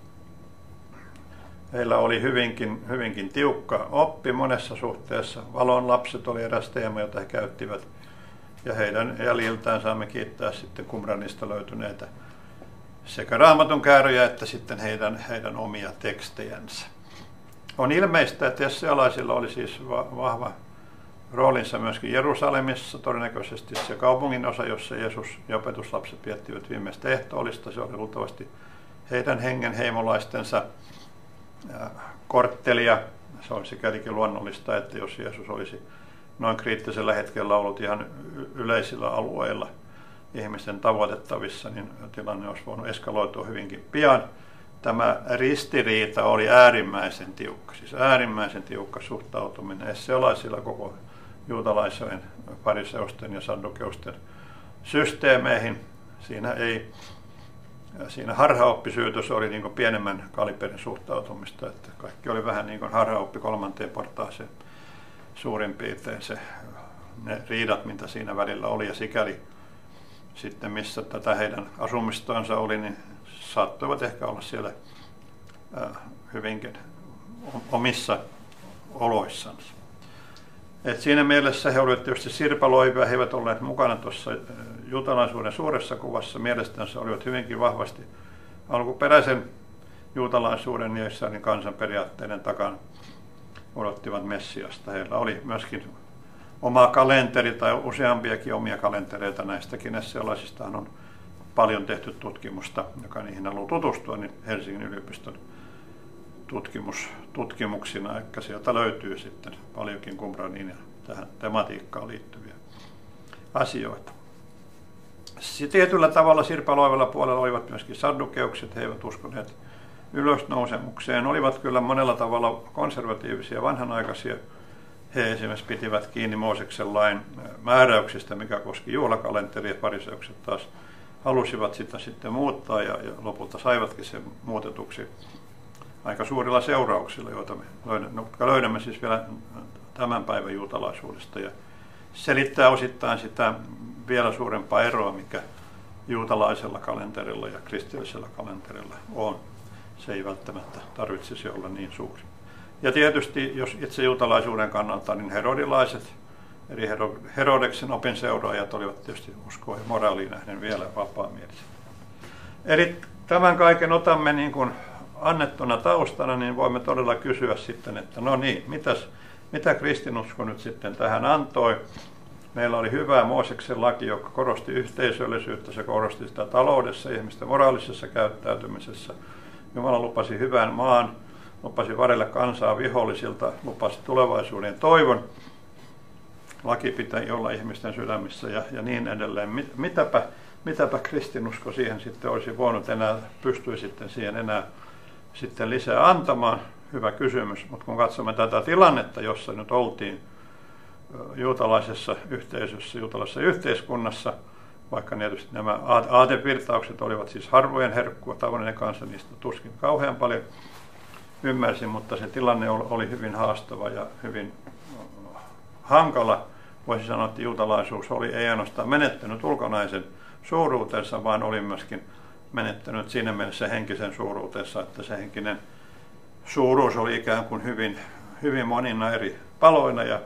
Heillä oli hyvinkin tiukka oppi monessa suhteessa. Valon lapset oli eräs teema, jota he käyttivät. Ja heidän jäljiltään saamme kiittää sitten Qumranista löytyneitä sekä Raamatun kääröjä että sitten heidän omia tekstejänsä. On ilmeistä, että essealaisilla oli siis vahva roolinsa myöskin Jerusalemissa, todennäköisesti se kaupungin osa, jossa Jeesus ja opetuslapset viettivät viimeistä ehtoollista. Se oli luultavasti heidän heimolaistensa korttelia. Se olisi sikälikin luonnollista, että jos Jeesus olisi noin kriittisellä hetkellä ollut ihan yleisillä alueilla ihmisten tavoitettavissa, niin tilanne olisi voinut eskaloitua hyvinkin pian. Tämä ristiriita oli äärimmäisen tiukka, siis äärimmäisen tiukka suhtautuminen essealaisilla koko juutalaisen fariseusten ja saddukeusten systeemeihin. Siinä harhaoppisyytös oli niin kuin pienemmän kaliberin suhtautumista, että kaikki oli vähän niin kuin harhaoppi 3. portaaseen suurin piirtein ne riidat, mitä siinä välillä oli ja sikäli sitten missä tätä heidän asumistoansa oli, niin saattoivat ehkä olla siellä hyvinkin omissa oloissansa. Et siinä mielessä he olivat tietysti sirpaloivia, he eivät olleet mukana tuossa juutalaisuuden suuressa kuvassa. Mielestänsä olivat hyvinkin vahvasti alkuperäisen juutalaisuuden ja Israelin kansan periaatteiden takana odottivat Messiasta. Heillä oli myöskin oma kalenteri tai useampiakin omia kalentereita näistäkin essealaisistahan on paljon tehty tutkimusta, joka niihin haluaa tutustua, niin Helsingin yliopiston tutkimuksina, että sieltä löytyy sitten paljonkin Qumraniin ja tähän tematiikkaan liittyviä asioita. Tietyllä tavalla sirpaloivalla puolella olivat myöskin saddukeukset, he eivät uskoneet ylösnousemukseen, olivat kyllä monella tavalla konservatiivisia, vanhanaikaisia. He esimerkiksi pitivät kiinni Mooseksen lain määräyksistä, mikä koski juhlakalenteria, fariseukset taas halusivat sitä sitten muuttaa ja lopulta saivatkin sen muutetuksi aika suurilla seurauksilla, joita löydämme siis vielä tämän päivän juutalaisuudesta ja selittää osittain sitä vielä suurempaa eroa, mikä juutalaisella kalenterilla ja kristillisellä kalenterilla on. Se ei välttämättä tarvitsisi olla niin suuri. Ja tietysti, jos itse juutalaisuuden kannalta, niin herodilaiset Eri Herodeksen opinseuraajat olivat tietysti uskoa ja moraaliin nähden vielä vapaamielisiä. Eli tämän kaiken otamme niin kuin annettuna taustana, niin voimme todella kysyä sitten, että no niin, mitä kristinusko nyt sitten tähän antoi? Meillä oli hyvä Mooseksen laki, joka korosti yhteisöllisyyttä, se korosti sitä taloudessa, ihmisten moraalisessa käyttäytymisessä. Jumala lupasi hyvän maan, lupasi varjella kansaa vihollisilta, lupasi tulevaisuuden toivon. Laki pitäisi olla ihmisten sydämissä ja niin edelleen. Mitäpä kristinusko siihen sitten olisi voinut pystyi sitten siihen enää sitten lisää antamaan? Hyvä kysymys, mutta kun katsomme tätä tilannetta, jossa nyt oltiin juutalaisessa yhteisössä, juutalaisessa yhteiskunnassa, vaikka tietysti nämä aatevirtaukset olivat siis harvojen herkkua, tavallinen kansa niistä tuskin kauhean paljon ymmärsi, mutta se tilanne oli hyvin haastava ja hyvin hankala. Voisi sanoa, että juutalaisuus ei ainoastaan menettänyt ulkonaisen suuruutensa, vaan oli myöskin menettänyt siinä mielessä henkisen suuruutensa, että se henkinen suuruus oli ikään kuin hyvin monina eri paloina ja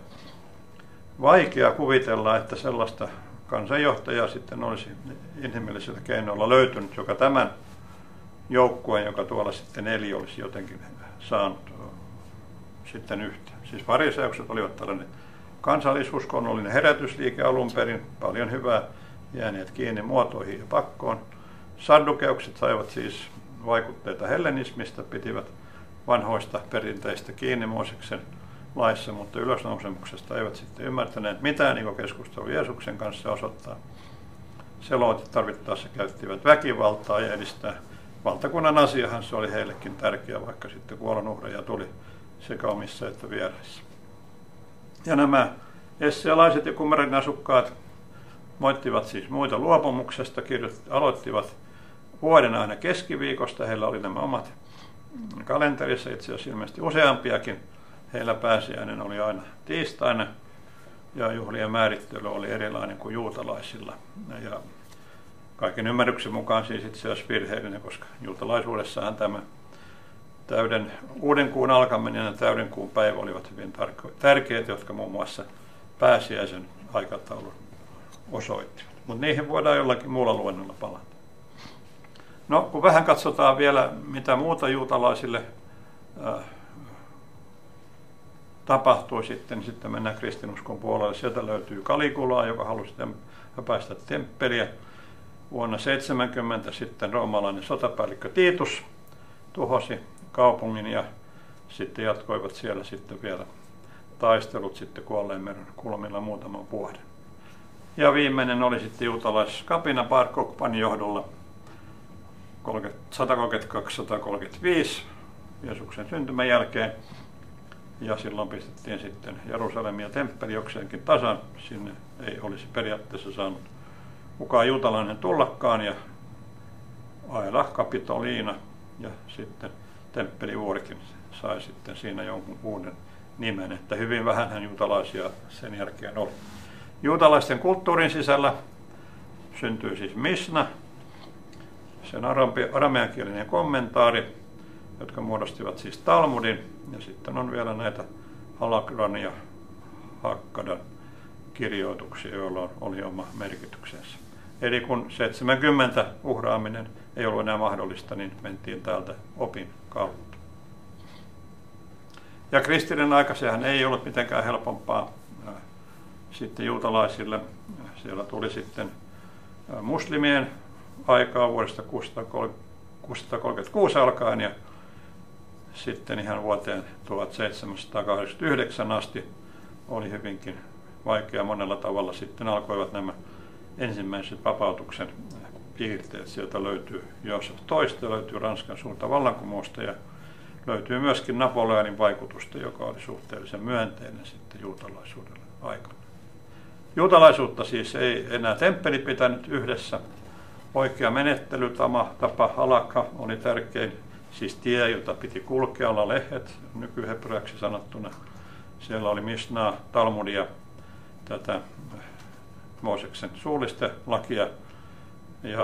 vaikea kuvitella, että sellaista kansanjohtajaa sitten olisi inhimillisellä keinoilla löytynyt, joka tämän joukkueen, joka tuolla sitten eli, olisi jotenkin saanut sitten yhteen. Siis fariseukset olivat tällainen kansallisuskonnollinen herätysliike alun perin, paljon hyvää, jääneet kiinni muotoihin ja pakkoon. Saddukeukset saivat siis vaikutteita hellenismistä, pitivät vanhoista perinteistä kiinni Mooseksen laissa, mutta ylösnousemuksesta eivät sitten ymmärtäneet mitään, niin kuin keskustelu Jeesuksen kanssa osoittaa. Selotit tarvittaessa käyttivät väkivaltaa ja edistää valtakunnan asiahan, se oli heillekin tärkeä, vaikka sitten kuolonuhreja tuli sekä omissa että vieraissa. Ja nämä essealaiset ja Qumranin asukkaat moittivat siis muita luopumuksesta, aloittivat vuoden aina keskiviikosta, heillä oli nämä omat kalenterissa, itse asiassa ilmeisesti useampiakin. Heillä pääsiäinen oli aina tiistaina ja juhlien määrittely oli erilainen kuin juutalaisilla. Ja kaiken ymmärryksen mukaan siis itse asiassa virheellinen, koska juutalaisuudessahan tämä uuden kuun alkaminen ja täyden kuun päivä olivat hyvin tärkeitä, jotka muun muassa pääsiäisen aikataulun osoittivat. Mutta niihin voidaan jollakin muulla luennolla palata. No, kun vähän katsotaan vielä, mitä muuta juutalaisille tapahtui sitten mennään kristinuskon puolelle. Sieltä löytyy Kalikulaa, joka halusi päästä temppeliä. Vuonna 70 sitten roomalainen sotapäällikkö Titus tuhosi kaupungin ja sitten jatkoivat siellä sitten vielä taistelut sitten Kuolleen kulmilla muutaman vuoden. Ja viimeinen oli sitten juutalaiskapina Bar Kokhban johdolla 132-135 Jeesuksen syntymän jälkeen. Ja silloin pistettiin sitten Jerusalemia temppeli jokseenkin tasan. Sinne ei olisi periaatteessa saanut kukaan juutalainen tullakaan. Ja Aila Kapitoliina ja sitten temppelivuorikin sai sitten siinä jonkun uuden nimen. Että hyvin vähänhän juutalaisia sen jälkeen oli. Juutalaisten kulttuurin sisällä syntyi siis Misna, sen arameankielinen kommentaari, jotka muodostivat siis Talmudin, ja sitten on vielä näitä Halakran ja Hakkadan kirjoituksia, joilla oli oma merkityksensä. Eli kun 70 uhraaminen ei ollut enää mahdollista, niin mentiin täältä opin kautta. Ja kristillinen aika, sehän ei ollut mitenkään helpompaa sitten juutalaisille. Siellä tuli sitten muslimien aikaa vuodesta 636 alkaen ja sitten ihan vuoteen 1789 asti oli hyvinkin vaikea monella tavalla. Sitten alkoivat nämä ensimmäiset vapautuksen piirteet. Sieltä löytyy Joosef II, löytyy Ranskan suurta vallankumousta ja löytyy myöskin Napoleonin vaikutusta, joka oli suhteellisen myönteinen sitten juutalaisuudelle aikana. Juutalaisuutta siis ei enää temppeli pitänyt yhdessä. Oikea menettelytapa halakha oli tärkein, siis tie, jota piti kulkea, olla lehdet, nykyhebreaksi sanottuna. Siellä oli Mishnaa, Talmudia, tätä Mooseksen suullista lakia ja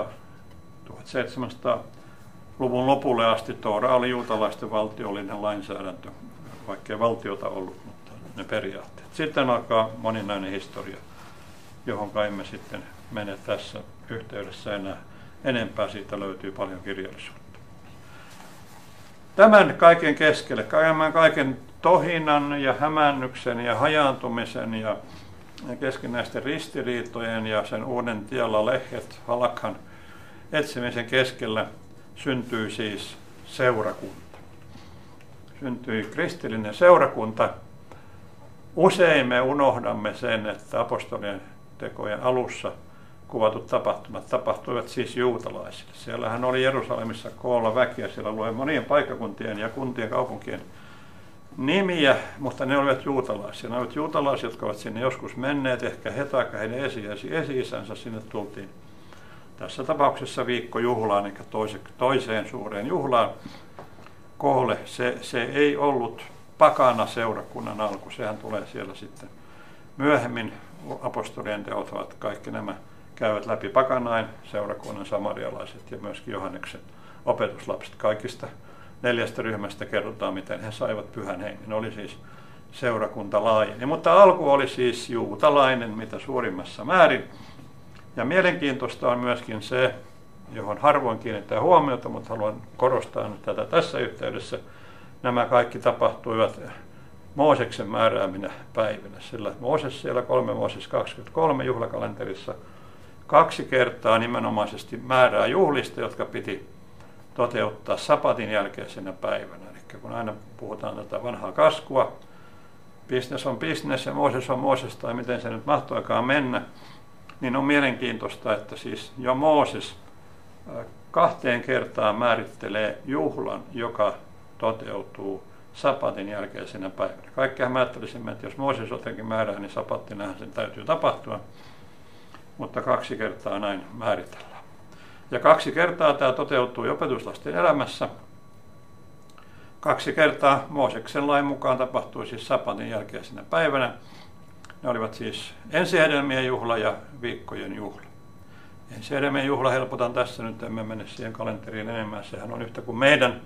1700-luvun lopulle asti Toora oli juutalaisten valtiollinen lainsäädäntö, vaikkei valtiota ollut, mutta ne periaatteet. Sitten alkaa moninainen historia, johon emme sitten mene tässä yhteydessä enää enempää. Siitä löytyy paljon kirjallisuutta. Tämän kaiken keskelle, kaiken tohinan ja hämännyksen ja hajaantumisen ja keskinäisten ristiriitojen ja sen uuden tiellä lehdet halakhan etsimisen keskellä syntyi siis seurakunta. Syntyi kristillinen seurakunta. Usein me unohdamme sen, että apostolien tekojen alussa kuvatut tapahtumat tapahtuivat siis juutalaisille. Siellähän oli Jerusalemissa koolla väkeä, siellä luen monien paikkakuntien ja kuntien kaupunkien nimiä, mutta ne olivat juutalaisia. Ne olivat juutalaisia, jotka ovat sinne joskus menneet, ehkä he tai heidän esi-isänsä sinne tultiin. Tässä tapauksessa viikkojuhlaan, eli toiseen suureen juhlaan koolle. Se ei ollut pakana seurakunnan alku, sehän tulee siellä sitten myöhemmin. Apostolien teot ovat kaikki nämä käyvät läpi pakanain, seurakunnan samarialaiset ja myöskin Johanneksen opetuslapset. Kaikista 4 ryhmästä kerrotaan, miten he saivat pyhän hengen. Oli siis seurakunta laajeni. Mutta alku oli siis juutalainen, mitä suurimmassa määrin. Ja mielenkiintoista on myöskin se, johon harvoin kiinnittää huomiota, mutta haluan korostaa nyt tätä tässä yhteydessä. Nämä kaikki tapahtuivat Mooseksen määrääminä päivinä, sillä Mooses siellä 3 Mooses 23 juhlakalenterissa 2 kertaa nimenomaisesti määrää juhlista, jotka piti toteuttaa sapatin jälkeisenä päivänä. Eli kun aina puhutaan tätä vanhaa kaskua, business on business ja Mooses on Mooses, tai miten se nyt mahtoikaan mennä, niin on mielenkiintoista, että siis jo Mooses 2 kertaa määrittelee juhlan, joka toteutuu sapatin jälkeisenä päivänä. Kaikkihan me ajattelisimme, että jos Mooses jotenkin määrää, niin sapattinähän sen täytyy tapahtua, mutta 2 kertaa näin määritellään. Ja 2 kertaa tämä toteutui opetuslasten elämässä. 2 kertaa Mooseksen lain mukaan tapahtui siis sapatin jälkeisenä päivänä. Ne olivat siis ensihedelmien juhla ja viikkojen juhla. Ensihedelmien juhla helpotan tässä, nyt emme mene siihen kalenteriin enemmän. Sehän on yhtä kuin meidän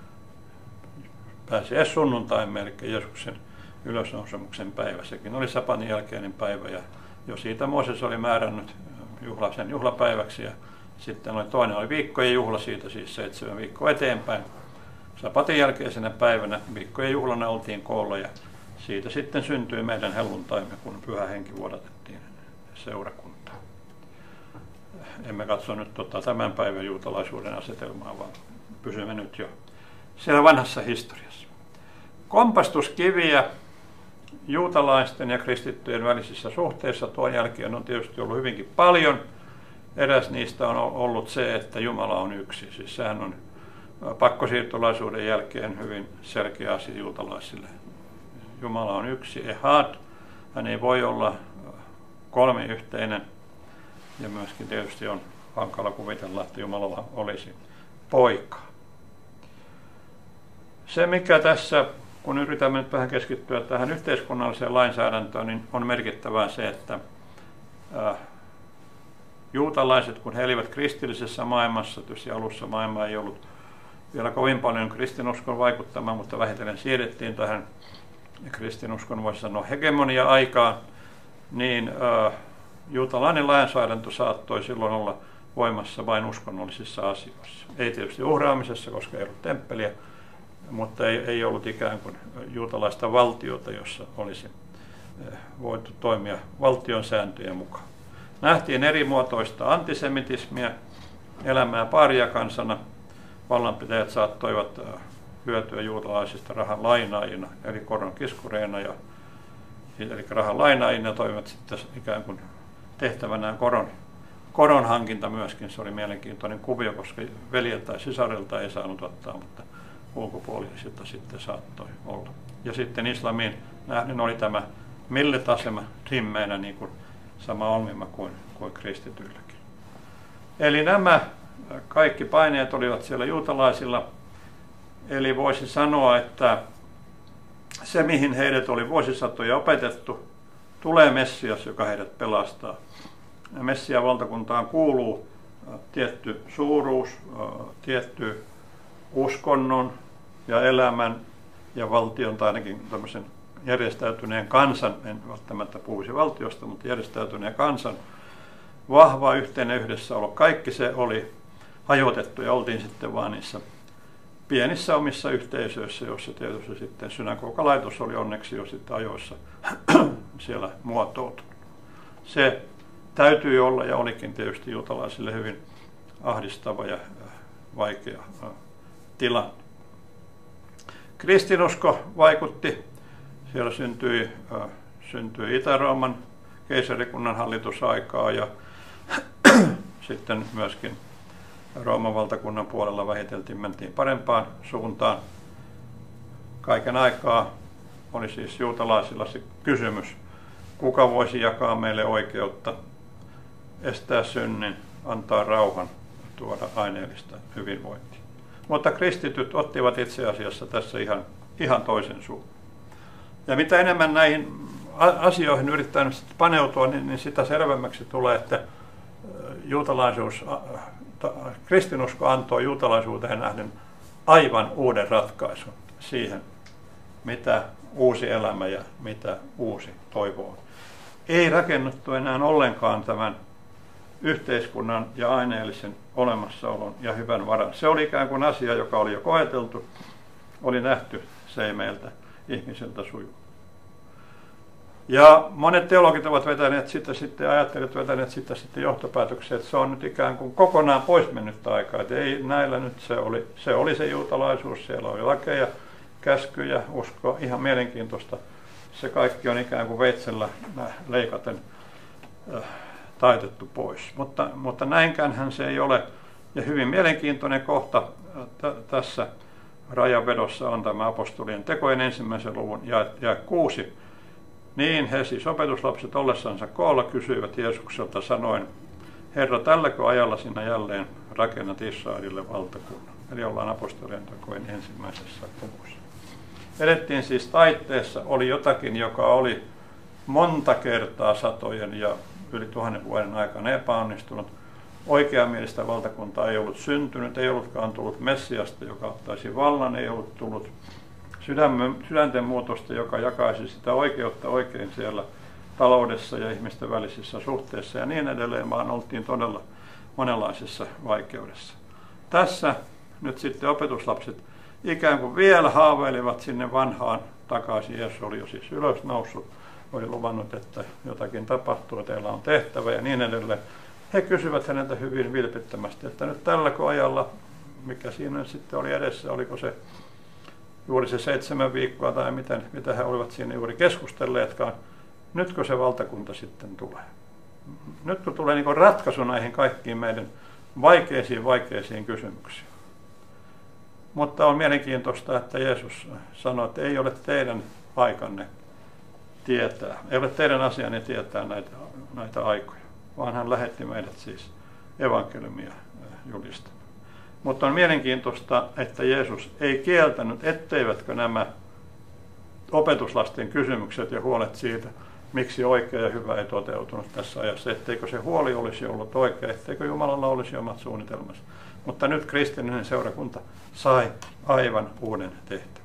pääsiäissunnuntain, eli Jeesuksen ylösnousemuksen päivä. Sekin oli sapatin jälkeinen päivä ja jo siitä Mooses oli määrännyt sen juhlapäiväksi. Ja sitten toinen oli viikkojen juhla, siitä siis 7 viikkoa eteenpäin. Sapatin jälkeisenä päivänä viikkojen juhlana oltiin koolla ja siitä sitten syntyi meidän helluntaimme, kun Pyhä Henki vuodatettiin seurakuntaan. Emme katso nyt tämän päivän juutalaisuuden asetelmaa, vaan pysymme nyt jo siellä vanhassa historiassa. Kompastuskiviä juutalaisten ja kristittyjen välisissä suhteissa tuon jälkeen on tietysti ollut hyvinkin paljon. Eräs niistä on ollut se, että Jumala on yksi. Siis sehän on pakkosiirtolaisuuden jälkeen hyvin selkeä asia juutalaisille. Jumala on yksi, ehad. Hän ei voi olla kolmiyhteinen. Ja myöskin tietysti on hankala kuvitella, että Jumalalla olisi poika. Se, mikä tässä, kun yritämme nyt vähän keskittyä tähän yhteiskunnalliseen lainsäädäntöön, niin on merkittävää se, että juutalaiset, kun he elivät kristillisessä maailmassa, tietysti alussa maailma ei ollut vielä kovin paljon kristinuskon vaikuttamaan, mutta vähitellen siirrettiin tähän kristinuskon, voisi sanoa, hegemonia-aikaan, niin juutalainen lainsäädäntö saattoi silloin olla voimassa vain uskonnollisissa asioissa. Ei tietysti uhraamisessa, koska ei ollut temppeliä, mutta ei ollut ikään kuin juutalaista valtiota, jossa olisi voitu toimia valtion sääntöjen mukaan. Nähtiin erimuotoista antisemitismiä, elämää paariakansana. Vallanpitäjät saattoivat hyötyä juutalaisista rahan lainaajina, eli koron kiskureina, eli rahan lainaajina toimivat sitten ikään kuin tehtävänään koron hankinta myöskin. Se oli mielenkiintoinen kuvio, koska veljeltä tai sisarelta ei saanut ottaa, mutta ulkopuolisilta sitten saattoi olla. Ja sitten islamiin nähden oli tämä millet-asema rimmeinä niin kuin sama ongelma kuin kristityilläkin. Eli nämä kaikki paineet olivat siellä juutalaisilla. Eli voisi sanoa, että se mihin heidät oli vuosisatoja opetettu, tulee Messias, joka heidät pelastaa. Messian valtakuntaan kuuluu tietty suuruus, tietty uskonnon ja elämän ja valtion tai ainakin tämmöisen järjestäytyneen kansan, en välttämättä puhuisi valtiosta, mutta järjestäytyneen kansan vahva yhteinen yhdessäolo. Kaikki se oli hajotettu ja oltiin sitten vaan niissä pienissä omissa yhteisöissä, joissa tietysti sitten synagogalaitos oli onneksi jo sitten ajoissa siellä muotoutunut. Se täytyy olla ja olikin tietysti juutalaisille hyvin ahdistava ja vaikea tilanne. Kristinusko vaikutti. Siellä syntyi Itä-Rooman keisarikunnan hallitusaikaa ja sitten myöskin Rooman valtakunnan puolella vähiteltiin, mentiin parempaan suuntaan. Kaiken aikaa oli siis juutalaisilla se kysymys, kuka voisi jakaa meille oikeutta, estää synnin, antaa rauhan, tuoda aineellista hyvinvointia. Mutta kristityt ottivat itse asiassa tässä ihan toisen suun. Ja mitä enemmän näihin asioihin yrittää paneutua, niin sitä selvemmäksi tulee, että kristinusko antoi juutalaisuuteen nähden aivan uuden ratkaisun siihen, mitä uusi elämä ja mitä uusi toivo on. Ei rakennettu enää ollenkaan tämän yhteiskunnan ja aineellisen olemassaolon ja hyvän varan. Se oli ikään kuin asia, joka oli jo koeteltu, oli nähty, se ei meiltä ihmiseltä suju. Ja monet teologit ovat vetäneet sitä sitten, ajattelijat vetäneet sitä sitten johtopäätöksiä, että se on nyt ikään kuin kokonaan pois mennyttä aikaa. Että ei näillä nyt se oli se juutalaisuus, siellä oli lakeja, käskyjä, usko, ihan mielenkiintoista. Se kaikki on ikään kuin veitsellä leikaten taitettu pois. Mutta näinkään se ei ole. Ja hyvin mielenkiintoinen kohta tässä rajanvedossa on tämä apostolien tekojen 1. luvun jae 6. Niin he siis opetuslapset ollessansa koolla kysyivät Jeesukselta sanoen, Herra, tälläkö ajalla sinä jälleen rakennat Israelille valtakunnan? Eli ollaan apostolien tekojen 1. luvussa. Edettiin siis taitteessa, oli jotakin, joka oli monta kertaa satojen ja yli 1000 vuoden aikana epäonnistunut. Oikeamielistä valtakuntaa ei ollut syntynyt, ei ollutkaan tullut Messiasta, joka ottaisi vallan, ei ollut tullut sydänten muutosta, joka jakaisi sitä oikeutta oikein siellä taloudessa ja ihmisten välisissä suhteissa ja niin edelleen, vaan oltiin todella monenlaisessa vaikeudessa. Tässä nyt sitten opetuslapset ikään kuin vielä haaveilivat sinne vanhaan takaisin. Jeesus oli jo siis ylös noussut, oli luvannut, että jotakin tapahtuu, teillä on tehtävä ja niin edelleen. He kysyvät häneltä hyvin vilpittömästi, että nyt tälläkö ajalla, mikä siinä sitten oli edessä, oliko se juuri se 7 viikkoa tai mitä he olivat siinä juuri keskustelleetkaan, nytkö se valtakunta sitten tulee? Nytkö tulee niin kuin ratkaisu näihin kaikkiin meidän vaikeisiin kysymyksiin? Mutta on mielenkiintoista, että Jeesus sanoi, että ei ole teidän aikanne tietää, ei ole teidän asianne tietää näitä aikoja, vaan hän lähetti meidät siis evankeliumia julistamaan. Mutta on mielenkiintoista, että Jeesus ei kieltänyt, etteivätkö nämä opetuslasten kysymykset ja huolet siitä, miksi oikea ja hyvä ei toteutunut tässä ajassa, etteikö se huoli olisi ollut oikea, etteikö Jumalalla olisi omat suunnitelmansa. Mutta nyt kristillinen seurakunta sai aivan uuden tehtävän.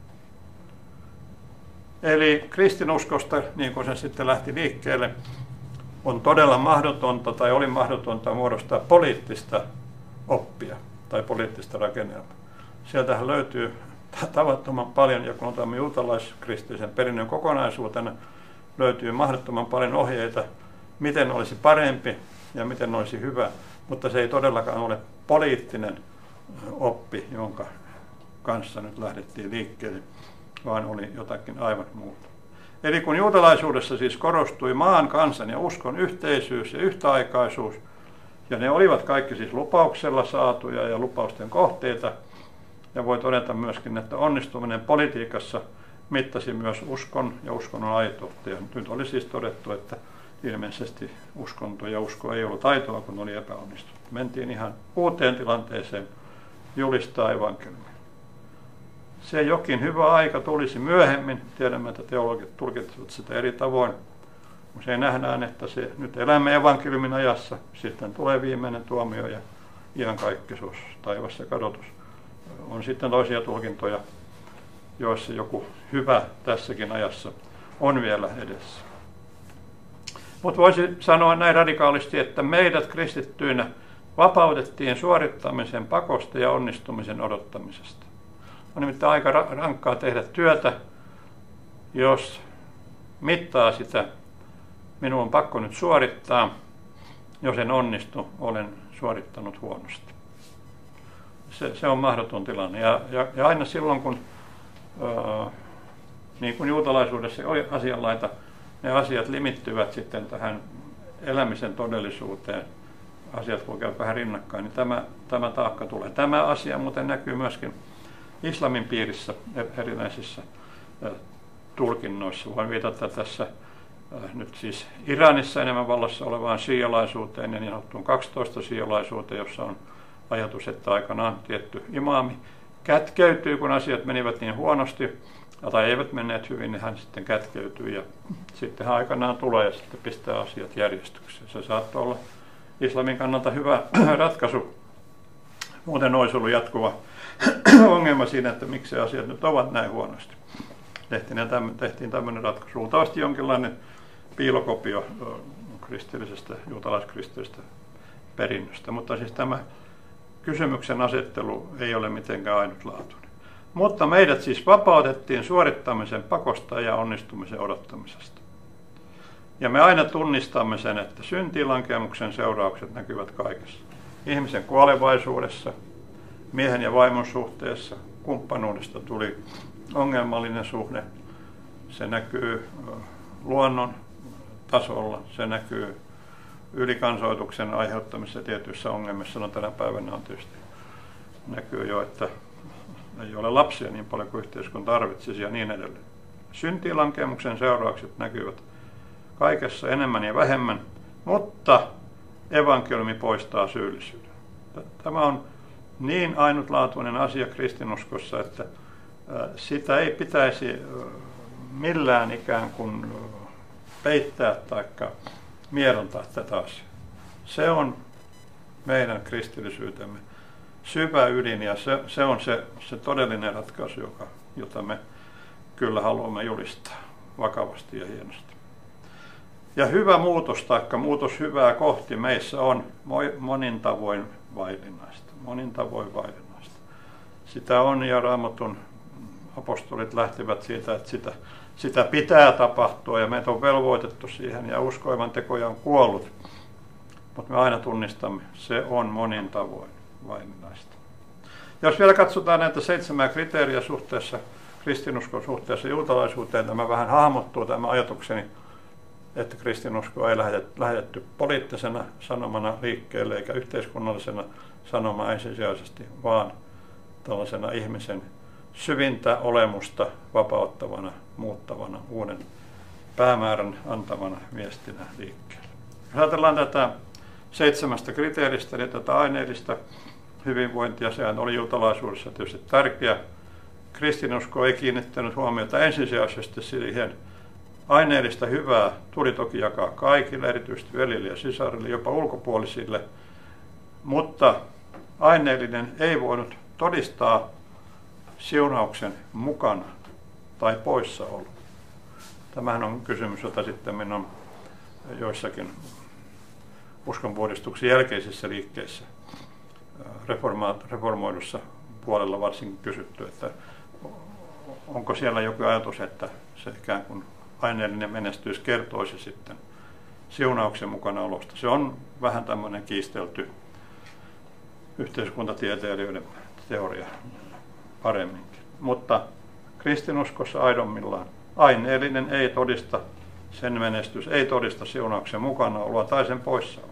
Eli kristinuskosta, niin kuin se sitten lähti liikkeelle, on todella mahdotonta tai oli mahdotonta muodostaa poliittista oppia tai poliittista rakennelmaa. Sieltähän löytyy tavattoman paljon, ja kun otamme juutalaiskristillisen perinnön kokonaisuutena, löytyy mahdottoman paljon ohjeita, miten olisi parempi ja miten olisi hyvä, mutta se ei todellakaan ole poliittinen oppi, jonka kanssa nyt lähdettiin liikkeelle, vaan oli jotakin aivan muuta. Eli kun juutalaisuudessa siis korostui maan, kansan ja uskon yhteisyys ja yhtäaikaisuus, ja ne olivat kaikki siis lupauksella saatuja ja lupausten kohteita, ja voi todeta myöskin, että onnistuminen politiikassa mittasi myös uskon ja uskonnon aitoutta. Ja nyt oli siis todettu, että ilmeisesti uskonto ja usko ei ollut aitoa, kun oli epäonnistunut. Mentiin ihan uuteen tilanteeseen julistaa evankeliumia. Se jokin hyvä aika tulisi myöhemmin. Tiedämme, että teologit tulkitsevat sitä eri tavoin. Usein nähdään, että se nyt elämme evankeliumin ajassa, sitten tulee viimeinen tuomio ja iankaikkisuus, taivassa kadotus. On sitten toisia tulkintoja. joissa joku hyvä tässäkin ajassa on vielä edessä. Mutta voisi sanoa näin radikaalisti, että meidät kristittyinä vapautettiin suorittamisen pakosta ja onnistumisen odottamisesta. On nimittäin aika rankkaa tehdä työtä, jos mittaa sitä, minun on pakko nyt suorittaa, jos en onnistu, olen suorittanut huonosti. Se on mahdoton tilanne. Ja aina silloin, kun niin kuin juutalaisuudessa oli asianlaita, ne asiat limittyvät sitten tähän elämisen todellisuuteen, asiat kulkevat vähän rinnakkain, niin tämä taakka tulee. Tämä asia muuten näkyy myöskin islamin piirissä erinäisissä tulkinnoissa. Voin viitata tässä nyt siis Iranissa enemmän vallassa olevaan shialaisuuteen ja niin sanottuun 12 shialaisuuteen, jossa on ajatus, että aikanaan tietty imaami kätkeytyy, kun asiat menivät niin huonosti, tai eivät menneet hyvin, niin hän sitten kätkeytyy ja sitten hän aikanaan tulee ja sitten pistää asiat järjestykseen. Se saattaa olla islamin kannalta hyvä ratkaisu. Muuten olisi ollut jatkuva ongelma siinä, että miksi asiat nyt ovat näin huonosti. Tehtiin tämmöinen ratkaisu. Luultavasti jonkinlainen piilokopio kristillisestä, juutalaiskristillisestä perinnöstä, mutta siis tämä kysymyksen asettelu ei ole mitenkään ainutlaatuinen. Mutta meidät siis vapautettiin suorittamisen pakosta ja onnistumisen odottamisesta. Ja me aina tunnistamme sen, että syntilankemuksen seuraukset näkyvät kaikessa. Ihmisen kuolevaisuudessa, miehen ja vaimon suhteessa, kumppanuudesta tuli ongelmallinen suhde. Se näkyy luonnon tasolla, se näkyy ylikansoituksen aiheuttamissa tietyissä ongelmissa. No tänä päivänä on tietysti näkyy jo, että ei ole lapsia niin paljon kuin yhteiskunta tarvitsisi ja niin edelleen. Syntilankemuksen seuraukset näkyvät kaikessa enemmän ja vähemmän, mutta evankeliumi poistaa syyllisyyden. Tämä on niin ainutlaatuinen asia kristinuskossa, että sitä ei pitäisi millään ikään kuin peittää tai miedontaa tätä asiaa. Se on meidän kristillisyytemme syvä ydin ja se on se todellinen ratkaisu, jota me kyllä haluamme julistaa vakavasti ja hienosti. Ja hyvä muutos taikka muutos hyvää kohti meissä on monin tavoin vaillinaista. Monin tavoin vaillinaista. Sitä on ja Raamatun apostolit lähtevät siitä, että sitä pitää tapahtua ja meitä on velvoitettu siihen ja uskoivan tekoja on kuollut. Mutta me aina tunnistamme, se on monin tavoin vaillinaista. Jos vielä katsotaan näitä 7 kriteeriä suhteessa kristinuskon suhteessa juutalaisuuteen, tämä vähän hahmottuu tämä ajatukseni, että kristinuskoa ei lähetetty poliittisena sanomana liikkeelle eikä yhteiskunnallisena sanomana ensisijaisesti, vaan tällaisena ihmisen syvintä olemusta vapauttavana, muuttavana, uuden päämäärän antavana viestinä liikkeelle. Jos ajatellaan tätä 7 kriteeristä, niin tätä aineellista hyvinvointia, sehän oli juutalaisuudessa tietysti tärkeä. Kristinusko ei kiinnittänyt huomiota ensisijaisesti siihen. Aineellista hyvää tuli toki jakaa kaikille, erityisesti veljille ja sisarille, jopa ulkopuolisille, mutta aineellinen ei voinut todistaa siunauksen mukana tai poissaolo. Tämähän on kysymys, jota sitten on joissakin uskonpuhdistuksen jälkeisissä liikkeissä reformoidussa puolella varsinkin kysytty, että onko siellä joku ajatus, että se ikään kuin aineellinen menestys kertoisi sitten siunauksen mukana olosta. Se on vähän tämmöinen kiistelty yhteiskuntatieteilijöiden teoria paremminkin. Mutta kristinuskossa aidommillaan aineellinen ei todista, sen menestys ei todista siunauksen mukanaoloa tai sen poissaoloa.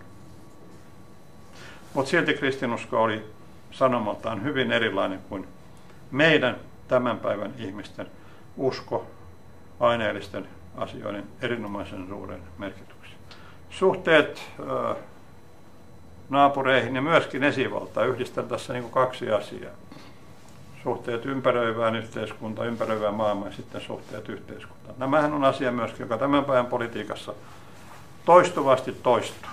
Mutta silti kristinusko oli sanomaltaan hyvin erilainen kuin meidän tämän päivän ihmisten usko aineellisten asioiden erinomaisen suuren merkityksen. Suhteet naapureihin ja myöskin esivaltaan. Yhdistän tässä niin kuin 2 asiaa. Suhteet ympäröivään yhteiskuntaan, ympäröivään maailmaan ja sitten suhteet yhteiskuntaan. Nämähän on asia myöskin, joka tämän päivän politiikassa toistuvasti toistuu.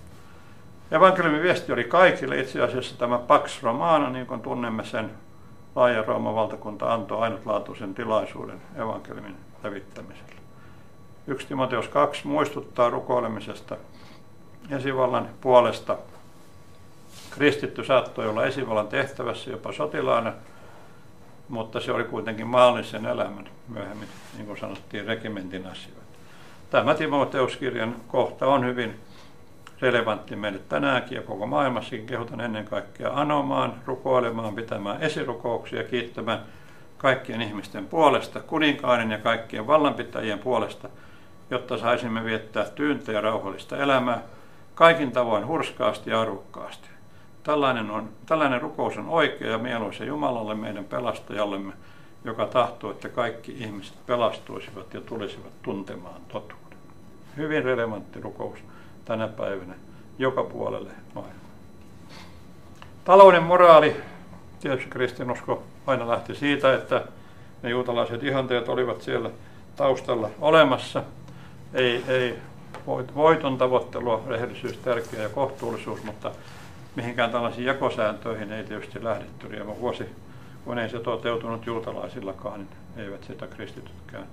Evankeliumin viesti oli kaikille itse asiassa tämä Pax Romana, niin kuin tunnemme sen, laaja Rooman valtakunta antoi ainutlaatuisen tilaisuuden evankeliumin levittämiselle. 1 Timoteus 2 muistuttaa rukoilemisesta esivallan puolesta. Kristitty saattoi olla esivallan tehtävässä jopa sotilaana, mutta se oli kuitenkin maallisen elämän myöhemmin, niin kuin sanottiin, regimentin asioita. Tämä Timoteuskirjan kohta on hyvin relevantti meille tänäänkin ja koko maailmassakin. Kehotan ennen kaikkea anomaan, rukoilemaan, pitämään esirukouksia, kiittämään kaikkien ihmisten puolesta, kuninkaiden ja kaikkien vallanpitäjien puolesta, jotta saisimme viettää tyyntä ja rauhallista elämää, kaikin tavoin hurskaasti ja arvokkaasti. Tällainen rukous on oikea ja mieluisa Jumalalle, meidän pelastajallemme, joka tahtoo, että kaikki ihmiset pelastuisivat ja tulisivat tuntemaan totuuden. Hyvin relevantti rukous tänä päivänä joka puolelle maailmaa. Talouden moraali, tietysti kristinusko aina lähti siitä, että ne juutalaiset ihanteet olivat siellä taustalla olemassa. Ei voiton tavoittelua, rehellisyys, tärkeä ja kohtuullisuus, mutta mihinkään tällaisiin jakosääntöihin ei tietysti lähdetty. Riema vuosi, kun ei se toteutunut juutalaisillakaan, niin eivät sitä kristitytkään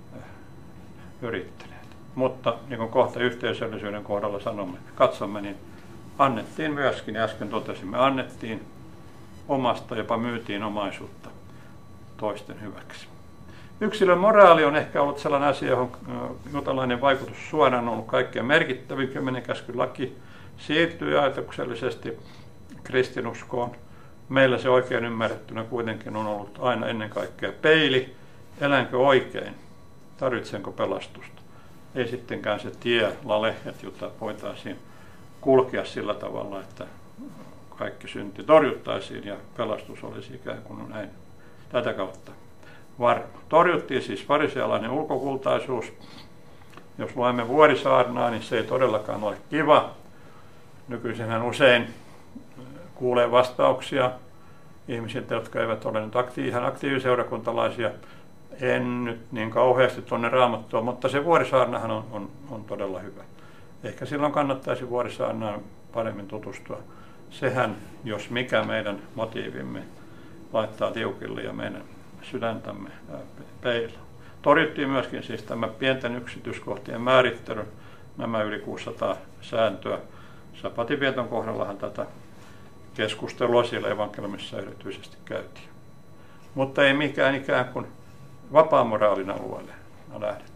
yrittäneet. Mutta niin kuin kohta yhteisöllisyyden kohdalla katsomme, niin annettiin myöskin, ja äsken totesimme, annettiin omasta, jopa myytiin omaisuutta toisten hyväksi. Yksilön moraali on ehkä ollut sellainen asia, johon juutalainen vaikutus suoraan on ollut kaikkein merkittävin. 10 käskyn laki siirtyy ajatuksellisesti kristinuskoon. Meillä se oikein ymmärrettynä kuitenkin on ollut aina ennen kaikkea peili, elänkö oikein, tarvitsenko pelastusta. Ei sittenkään se tie, lalehet, jota voitaisiin kulkea sillä tavalla, että kaikki synti torjuttaisiin ja pelastus olisi ikään kuin näin tätä kautta varma. Torjuttiin siis farisealainen ulkokultaisuus. Jos luemme Vuorisaarnaa, niin se ei todellakaan ole kiva. Nykyisinhän usein kuulee vastauksia ihmisiltä, jotka eivät ole nyt ihan aktiiviseurakuntalaisia. En nyt niin kauheasti tuonne Raamattua, mutta se Vuorisaarnahan on todella hyvä. Ehkä silloin kannattaisi Vuorisaarnaan paremmin tutustua. Sehän, jos mikä, meidän motiivimme laittaa tiukille ja meidän sydäntämme peilaa. Torjuttiin myöskin siis tämä pienten yksityiskohtien määrittely, nämä yli 600 sääntöä. Sapatinvieton kohdallahan tätä keskustelua siellä evankeliumissa erityisesti käytiin. Mutta ei mikään ikään kuin vapaamoraalin alueelle lähdetty.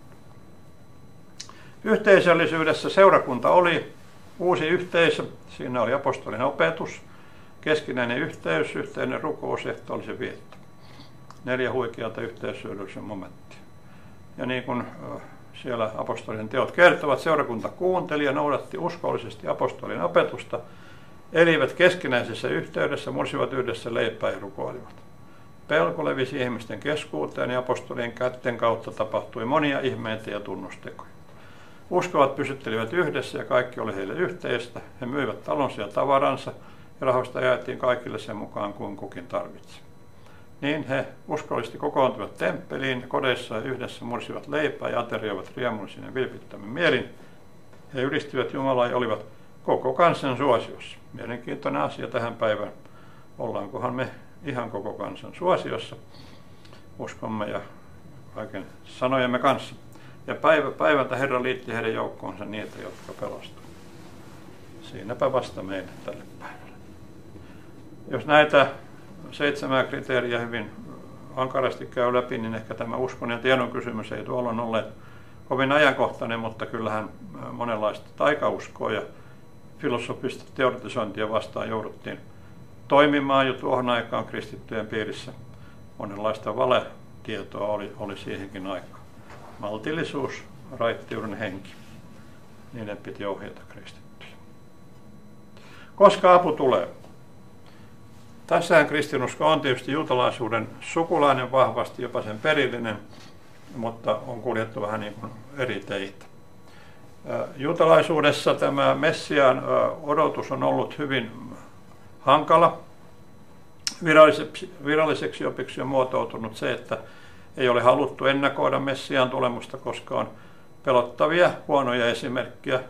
Yhteisöllisyydessä seurakunta oli uusi yhteisö. Siinä oli apostolinen opetus, keskinäinen yhteys, yhteinen rukous, ehtoollisen vietto. 4 huikeata yhteisöllisyyden momenttia. Ja niin kuin siellä apostolien teot kertovat, seurakunta kuunteli ja noudatti uskollisesti apostolien opetusta, elivät keskinäisessä yhteydessä, mursivat yhdessä leipää ja rukoilivat. Pelko levisi ihmisten keskuuteen ja apostolien kätten kautta tapahtui monia ihmeitä ja tunnustekoja. Uskovat pysyttelivät yhdessä ja kaikki oli heille yhteistä. He myivät talonsa ja tavaransa ja rahoista jaettiin kaikille sen mukaan kuin kukin tarvitsi. Niin he uskollisesti kokoontuivat temppeliin ja kodeissa ja yhdessä mursivat leipää ja aterioivat riemullisin ja vilpittömin mielin. He ylistivät Jumalaa ja olivat koko kansan suosiossa. Mielenkiintoinen asia tähän päivään. Ollaankohan me ihan koko kansan suosiossa uskomme ja kaiken sanojemme kanssa. Ja päivä päivältä Herra liitti heidän joukkoonsa niitä, jotka pelastuivat. Siinäpä vasta meille tälle päivälle. Jos näitä 7 kriteeriä hyvin ankarasti käy läpi, niin ehkä tämä uskon ja tiedon kysymys ei tuolla olleet kovin ajankohtainen, mutta kyllähän monenlaista taikauskoa ja filosofista teoretisointia vastaan jouduttiin toimimaan jo tuohon aikaan kristittyjen piirissä. Monenlaista valetietoa oli siihenkin aikaan. Maltillisuus, raittiuden henki, niiden piti ohjata kristittyjä. Koska apu tulee? Tässähän kristinusko on tietysti juutalaisuuden sukulainen vahvasti, jopa sen perillinen, mutta on kuljettu vähän niin kuin eri teitä. Juutalaisuudessa tämä Messiaan odotus on ollut hyvin hankala. Viralliseksi opiksi on muotoutunut se, että ei ole haluttu ennakoida Messiaan tulemusta, koska on pelottavia huonoja esimerkkejä.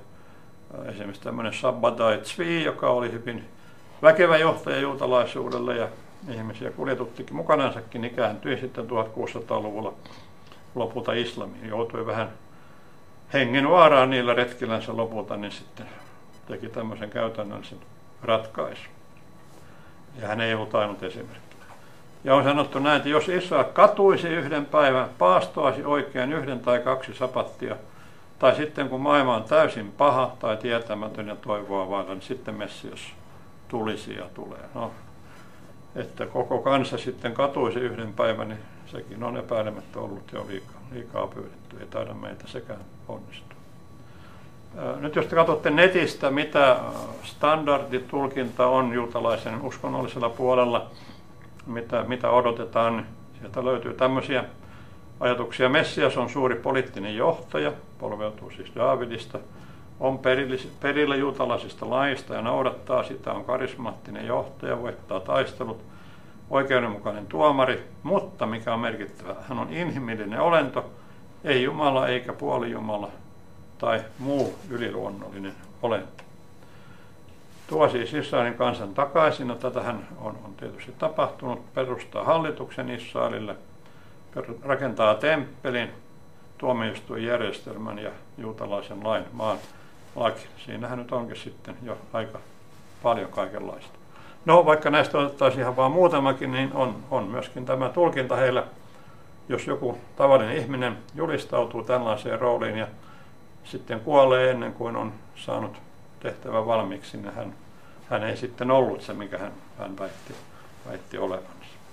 Esimerkiksi tämmöinen Shabbadai Tzvi, joka oli hyvin väkevä johtaja juutalaisuudelle ja ihmisiä kuljetuttikin mukanansakin, niin kääntyi sitten 1600-luvulla lopulta islamiin. Joutui vähän hengenvaaraan niillä retkillänsä lopulta, niin sitten teki tämmöisen käytännöllisen ratkaisun. Ja hän ei ollut ainut esimerkki. Ja on sanottu näin, että jos Israel katuisi yhden päivän, paastoaisi oikein 1 tai 2 sapattia, tai sitten kun maailma on täysin paha tai tietämätön ja toivoa vailla, niin sitten Messias tulisi ja tulee. No, että koko kansa sitten katuisi 1 päivän, niin sekin on epäilemättä ollut jo liikaa pyydetty. Ei taida meitä sekään onnistua. Nyt jos te katsotte netistä, mitä standarditulkinta on juutalaisen uskonnollisella puolella, mitä odotetaan, niin sieltä löytyy tämmöisiä ajatuksia. Messias on suuri poliittinen johtaja, polveutuu siis Daavidista, on perillä juutalaisista laista ja noudattaa sitä, on karismaattinen johtaja, voittaa taistelut, oikeudenmukainen tuomari, mutta mikä on merkittävää, hän on inhimillinen olento, ei Jumala eikä puolijumala tai muu yliluonnollinen olento. Tuo siis Israelin kansan takaisin, no tätähän on tietysti tapahtunut, perustaa hallituksen Israelille, rakentaa temppelin, tuomioistuinjärjestelmän ja juutalaisen lain maan laki. Siinähän nyt onkin sitten jo aika paljon kaikenlaista. No vaikka näistä otettaisiin ihan vaan muutamakin, niin on myöskin tämä tulkinta heillä, jos joku tavallinen ihminen julistautuu tällaiseen rooliin ja sitten kuolee ennen kuin on saanut tehtävän valmiiksi, niin hän ei sitten ollut se, mikä hän väitti olevansa.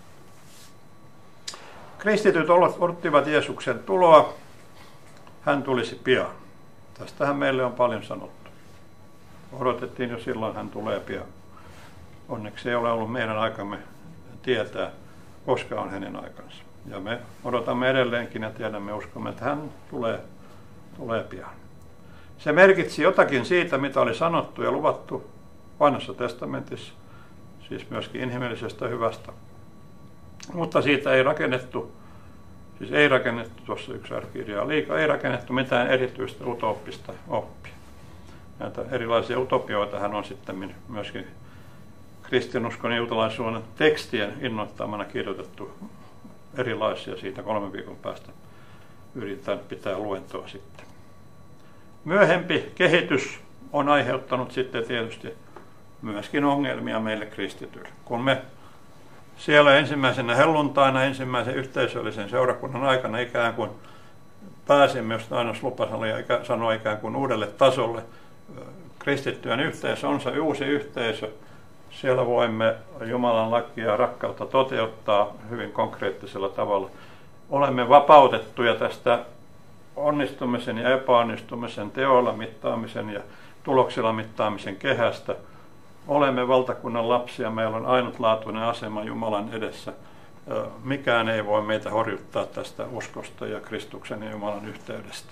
Kristityt odottivat Jeesuksen tuloa. Hän tulisi pian. Tästähän meille on paljon sanottu. Odotettiin jo silloin, hän tulee pian. Onneksi ei ole ollut meidän aikamme tietää, koska on hänen aikansa. Ja me odotamme edelleenkin ja tiedämme, uskomme, että hän tulee pian. Se merkitsi jotakin siitä, mitä oli sanottu ja luvattu Vanhassa testamentissa, siis myöskin inhimillisestä hyvästä. Mutta siitä ei rakennettu tuossa 1 R-kirjaa liikaa, ei rakennettu mitään erityistä utooppista oppia. Näitä erilaisia utopioitahan on sitten myöskin kristinuskon ja juutalaisuuden tekstien innoittamana kirjoitettu erilaisia, siitä 3 viikon päästä yritetään pitää luentoa sitten. Myöhempi kehitys on aiheuttanut sitten tietysti myöskin ongelmia meille kristityille. Kun me siellä ensimmäisenä helluntaina, ensimmäisen yhteisöllisen seurakunnan aikana ikään kuin pääsimme, jos aina lupa sanoa ikään kuin uudelle tasolle. Kristittyjen yhteisö on se uusi yhteisö. Siellä voimme Jumalan lakia ja rakkautta toteuttaa hyvin konkreettisella tavalla. Olemme vapautettuja tästä onnistumisen ja epäonnistumisen, teoilla mittaamisen ja tuloksilla mittaamisen kehästä. Olemme valtakunnan lapsia, meillä on ainutlaatuinen asema Jumalan edessä. Mikään ei voi meitä horjuttaa tästä uskosta ja Kristuksen ja Jumalan yhteydestä.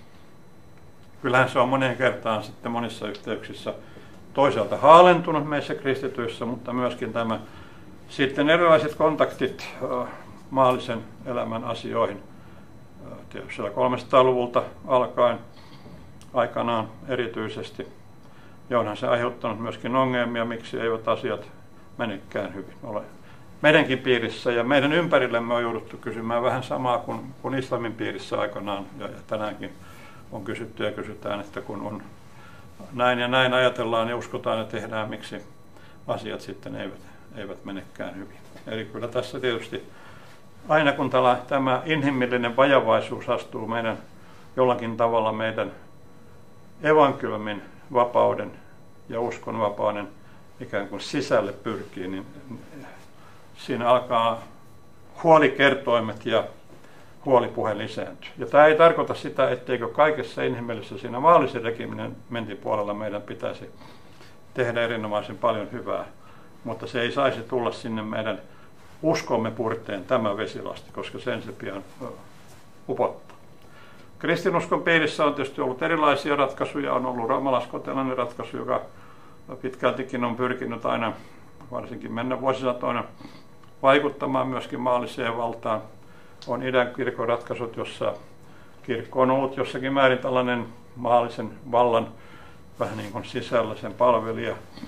Kyllähän se on moneen kertaan sitten monissa yhteyksissä toisaalta haalentunut meissä kristityissä, mutta myöskin tämä sitten erilaiset kontaktit maallisen elämän asioihin. Tietysti 300-luvulta alkaen aikanaan erityisesti. Ja onhan se aiheuttanut myöskin ongelmia, miksi eivät asiat menekään hyvin. Meidänkin piirissä ja meidän ympärillemme on jouduttu kysymään vähän samaa kuin islamin piirissä aikanaan. Ja tänäänkin on kysytty ja kysytään, että kun on näin ja näin ajatellaan ja uskotaan ja tehdään, miksi asiat sitten eivät menekään hyvin. Eli kyllä tässä tietysti aina kun tämä inhimillinen vajavaisuus astuu jollakin tavalla meidän evankeliumin vapauden ja uskon vapauden ikään kuin sisälle pyrkii, niin siinä alkaa huolikertoimet ja huolipuhe lisääntyy. Ja tämä ei tarkoita sitä, etteikö kaikessa inhimillisessä siinä maallisen regimentin puolella meidän pitäisi tehdä erinomaisen paljon hyvää, mutta se ei saisi tulla sinne meidän uskomme purteen tämä vesilasti, koska sen se pian upottaa. Kristinuskon piirissä on tietysti ollut erilaisia ratkaisuja, on ollut roomalaiskotelainen ratkaisu, joka pitkältikin on pyrkinyt aina, varsinkin mennä vuosisatoina, vaikuttamaan myöskin maalliseen valtaan. On idän kirkon ratkaisut, jossa kirkko on ollut jossakin määrin tällainen maallisen vallan vähän niin kuin sisällä sen palvelija.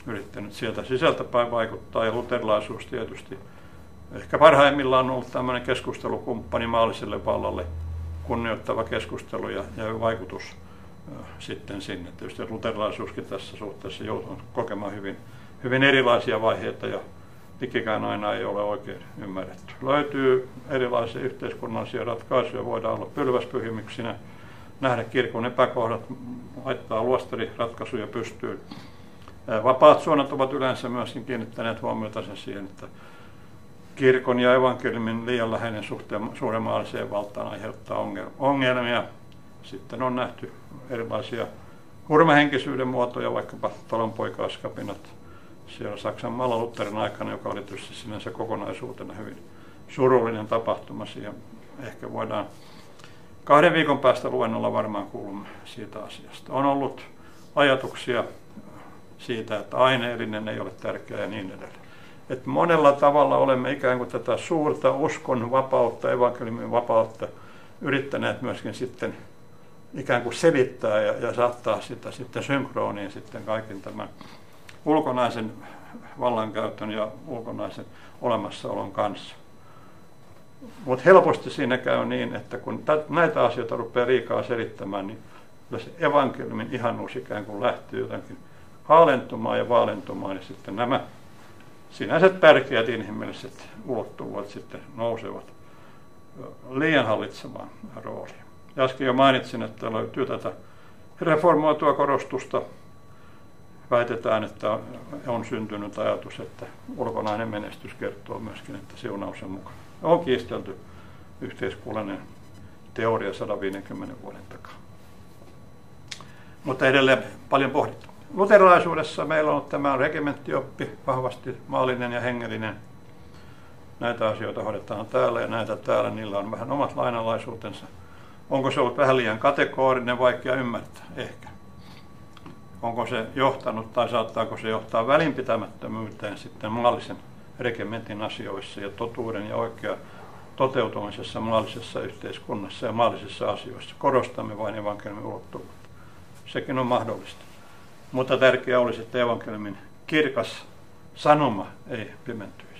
yrittänyt sieltä sisältäpäin vaikuttaa, ja luterilaisuus tietysti ehkä parhaimmillaan on ollut tämmöinen keskustelukumppani maalliselle vallalle, kunnioittava keskustelu ja vaikutus sitten sinne. Tietysti luterilaisuuskin tässä suhteessa joutuu kokemaan hyvin erilaisia vaiheita, ja ikikään aina ei ole oikein ymmärretty. Löytyy erilaisia yhteiskunnallisia ratkaisuja, voidaan olla pylväspyhimyksinä, nähdä kirkon epäkohdat, laittaa luostariratkaisuja pystyyn. Vapaat suunnat ovat yleensä myöskin kiinnittäneet huomiota siihen, että kirkon ja evankeliumin liian läheinen suhteen suuren maalliseen valtaan aiheuttaa ongelmia. Sitten on nähty erilaisia hurmahenkisyyden muotoja, vaikkapa talonpoikaiskapinat siellä Saksan maalla Lutherin aikana, joka oli tietysti sinänsä kokonaisuutena hyvin surullinen tapahtuma. Siihen ehkä voidaan 2 viikon päästä luennolla varmaan kuulumme siitä asiasta. On ollut ajatuksia siitä, että aineellinen ei ole tärkeää ja niin edelleen. Että monella tavalla olemme ikään kuin tätä suurta uskon vapautta, evankeliumin vapautta yrittäneet myöskin sitten ikään kuin selittää ja saattaa sitä sitten synkroniin sitten kaiken tämän ulkonaisen vallankäytön ja ulkonaisen olemassaolon kanssa. Mutta helposti siinä käy niin, että kun näitä asioita rupeaa liikaa selittämään, niin se evankeliumin ihanuus ikään kuin lähtyy jotenkin haalentumaan ja vaalentumaan, ja sitten nämä sinänsä tärkeät inhimilliset ulottuvuudet sitten nousevat liian hallitsemaan rooliin. Ja äsken jo mainitsin, että löytyy tätä reformoitua korostusta. Väitetään, että on syntynyt ajatus, että ulkonainen menestys kertoo myöskin, että siunaus on mukana. On kiistelty yhteiskunnallinen teoria 150 vuoden takaa. Mutta edelleen paljon pohdittu. Luterilaisuudessa meillä on ollut tämä regimenttioppi, vahvasti maallinen ja hengellinen. Näitä asioita hoidetaan täällä ja näitä täällä, niillä on vähän omat lainalaisuutensa. Onko se ollut vähän liian kategorinen, vaikea ymmärtää? Ehkä. Onko se johtanut tai saattaako se johtaa välinpitämättömyyteen sitten maallisen regimentin asioissa ja totuuden ja oikea toteutumisessa maallisessa yhteiskunnassa ja maallisissa asioissa? Korostamme vain evankeliumin ulottuvuutta. Sekin on mahdollista. Mutta tärkeää olisi, että evankeliumin kirkas sanoma ei pimentyisi.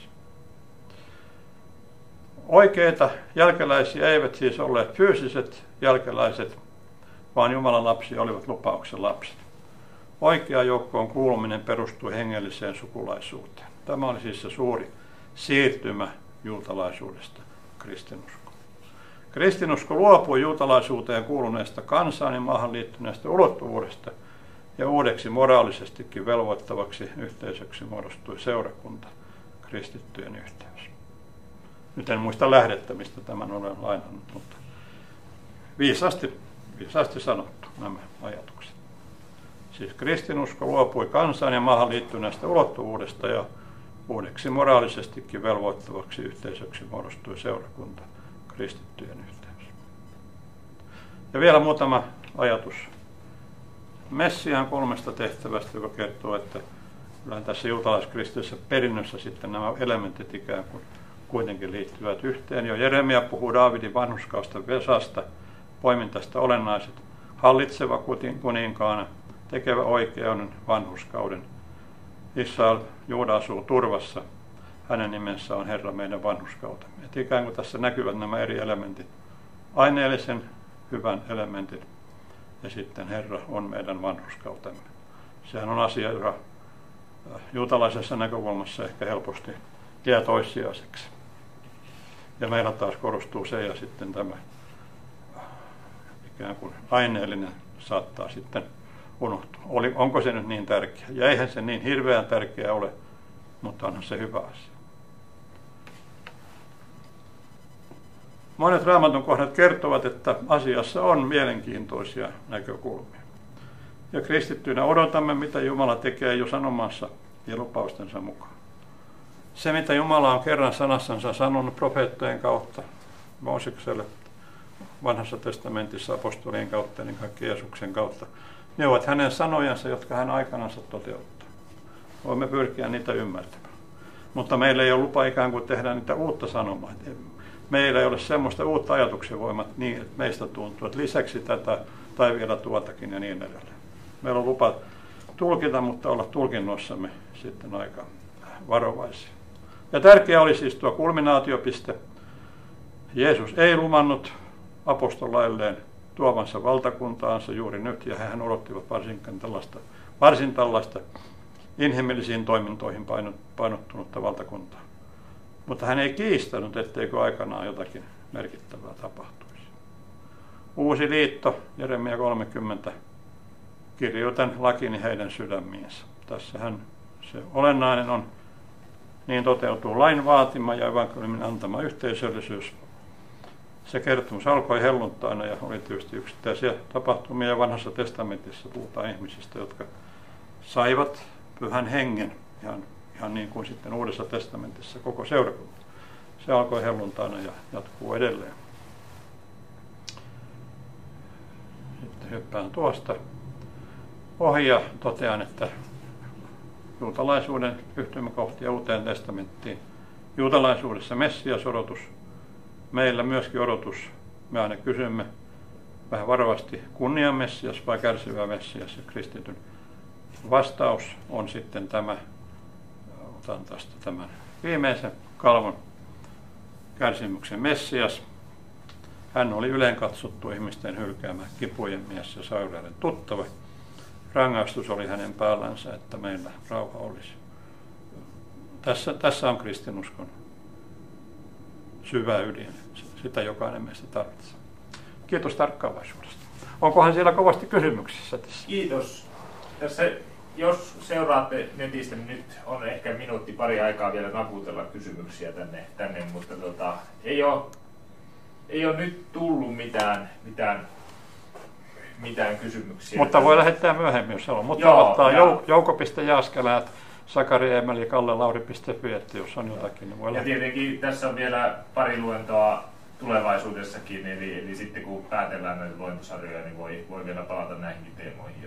Oikeita jälkeläisiä eivät siis olleet fyysiset jälkeläiset, vaan Jumalan lapsia olivat lupauksen lapset. Oikea joukkoon kuuluminen perustui hengelliseen sukulaisuuteen. Tämä oli siis se suuri siirtymä juutalaisuudesta kristinuskoon. Kristinusko luopui juutalaisuuteen kuuluneesta kansaan ja maahan liittyneestä ulottuvuudesta, ja uudeksi moraalisestikin velvoittavaksi yhteisöksi muodostui seurakunta, kristittyjen yhteys. Nyt en muista lähdettä, mistä tämän olen lainannut, mutta viisaasti sanottu nämä ajatukset. Siis kristinusko luopui kansaan ja maahan liittyneestä ulottuvuudesta, ja uudeksi moraalisestikin velvoittavaksi yhteisöksi muodostui seurakunta, kristittyjen yhteys. Ja vielä muutama ajatus Messiaan 3 tehtävästä, joka kertoo, että kyllähän tässä juutalaiskristillisessä perinnössä sitten nämä elementit ikään kuin kuitenkin liittyvät yhteen. Jo Jeremia puhuu Daavidin vanhurskaasta Vesasta, poimin tästä olennaiset: hallitseva kuninkaana, tekevä oikeuden vanhurskauden. Israel, Juuda asuu turvassa, hänen nimensä on Herra meidän vanhurskautemme. Et ikään kuin tässä näkyvät nämä eri elementit, aineellisen hyvän elementin, ja sitten Herra on meidän vanhurskautemme. Sehän on asia, joka juutalaisessa näkökulmassa ehkä helposti jää toissijaiseksi. Ja meillä taas korostuu se, ja sitten tämä ikään kuin aineellinen saattaa sitten unohtua. Onko se nyt niin tärkeä? Ja eihän se niin hirveän tärkeä ole, mutta onhan se hyvä asia. Monet Raamatun kohdat kertovat, että asiassa on mielenkiintoisia näkökulmia. Ja kristittyinä odotamme, mitä Jumala tekee jo sanomassa ja lupaustensa mukaan. Se, mitä Jumala on kerran sanassansa sanonut profeettojen kautta, Moosekselle, vanhassa testamentissa apostolien kautta, niin kaikki Jeesuksen kautta, ne ovat hänen sanojansa, jotka hän aikanansa toteuttaa. Voimme pyrkiä niitä ymmärtämään. Mutta meillä ei ole lupa ikään kuin tehdä niitä uutta sanomaa. Meillä ei ole semmoista uutta ajatuksen voimaa niin, että meistä tuntuu, että lisäksi tätä tai vielä tuotakin ja niin edelleen. Meillä on lupa tulkita, mutta olla tulkinnoissamme sitten aika varovaisia. Ja tärkeä oli siis tuo kulminaatiopiste. Jeesus ei luvannut apostolailleen tuovansa valtakuntaansa juuri nyt, ja hän odottivat varsin tällaista inhimillisiin toimintoihin painottunutta valtakuntaa. Mutta hän ei kiistänyt, etteikö aikanaan jotakin merkittävää tapahtuisi. Uusi liitto, Jeremia 30, kirjoitan lakini heidän sydämiinsä. Tässähän se olennainen on, niin toteutuu lain vaatima ja evankeliumin antama yhteisöllisyys. Se kertomus alkoi helluntaina ja oli tietysti yksittäisiä tapahtumia, ja Vanhassa testamentissa puhutaan ihmisistä, jotka saivat pyhän hengen, ihan niin kuin sitten Uudessa testamentissa koko seurakunta. Se alkoi helluntaina ja jatkuu edelleen. Sitten hyppään tuosta ohi ja totean, että juutalaisuuden yhtymäkohtia Uuteen testamenttiin. Juutalaisuudessa Messias-odotus, meillä myöskin odotus. Me aina kysymme vähän varovasti, kunnian Messias vai kärsivä Messias, ja kristityn vastaus on sitten tämä, otan tästä tämän viimeisen kalvon, kärsimyksen Messias. Hän oli ylenkatsottu ihmisten hylkäämä kipujen mies ja sairauden tuttava. Rangaistus oli hänen päällänsä, että meillä rauha olisi. Tässä on kristinuskon syvä ydin. Sitä jokainen meistä tarvitsee. Kiitos tarkkaavaisuudesta. Onkohan siellä kovasti kysymyksissä tässä? Kiitos. Tässä, jos seuraatte netistä, niin nyt on ehkä minuutti pari aikaa vielä naputella kysymyksiä tänne, mutta ei ole nyt tullut mitään kysymyksiä. Mutta voi lähettää myöhemmin, jos haluaa. Mutta ottaa jouko.jaaskälät, sakariemeli.kallelauri.fi, että jos on jotakin, niin voi lähettää. Ja tietenkin tässä on vielä pari luentoa tulevaisuudessakin, eli sitten kun päätellään näitä luentosarjoja, niin voi vielä palata näihinkin teemoihin,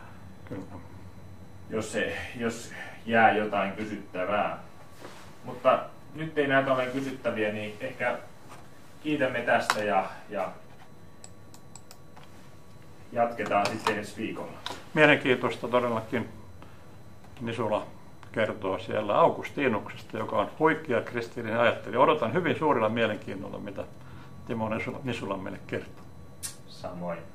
jos jää jotain kysyttävää. Mutta nyt ei näitä ole kysyttäviä, niin ehkä kiitämme tästä ja jatketaan sitten ensi viikolla. Mielenkiintoista todellakin. Nisula kertoo siellä Augustinuksesta, joka on huikea kristillinen ajattelija. Odotan hyvin suurella mielenkiinnolla, mitä Timo Nisula meille kertoo. Samoin.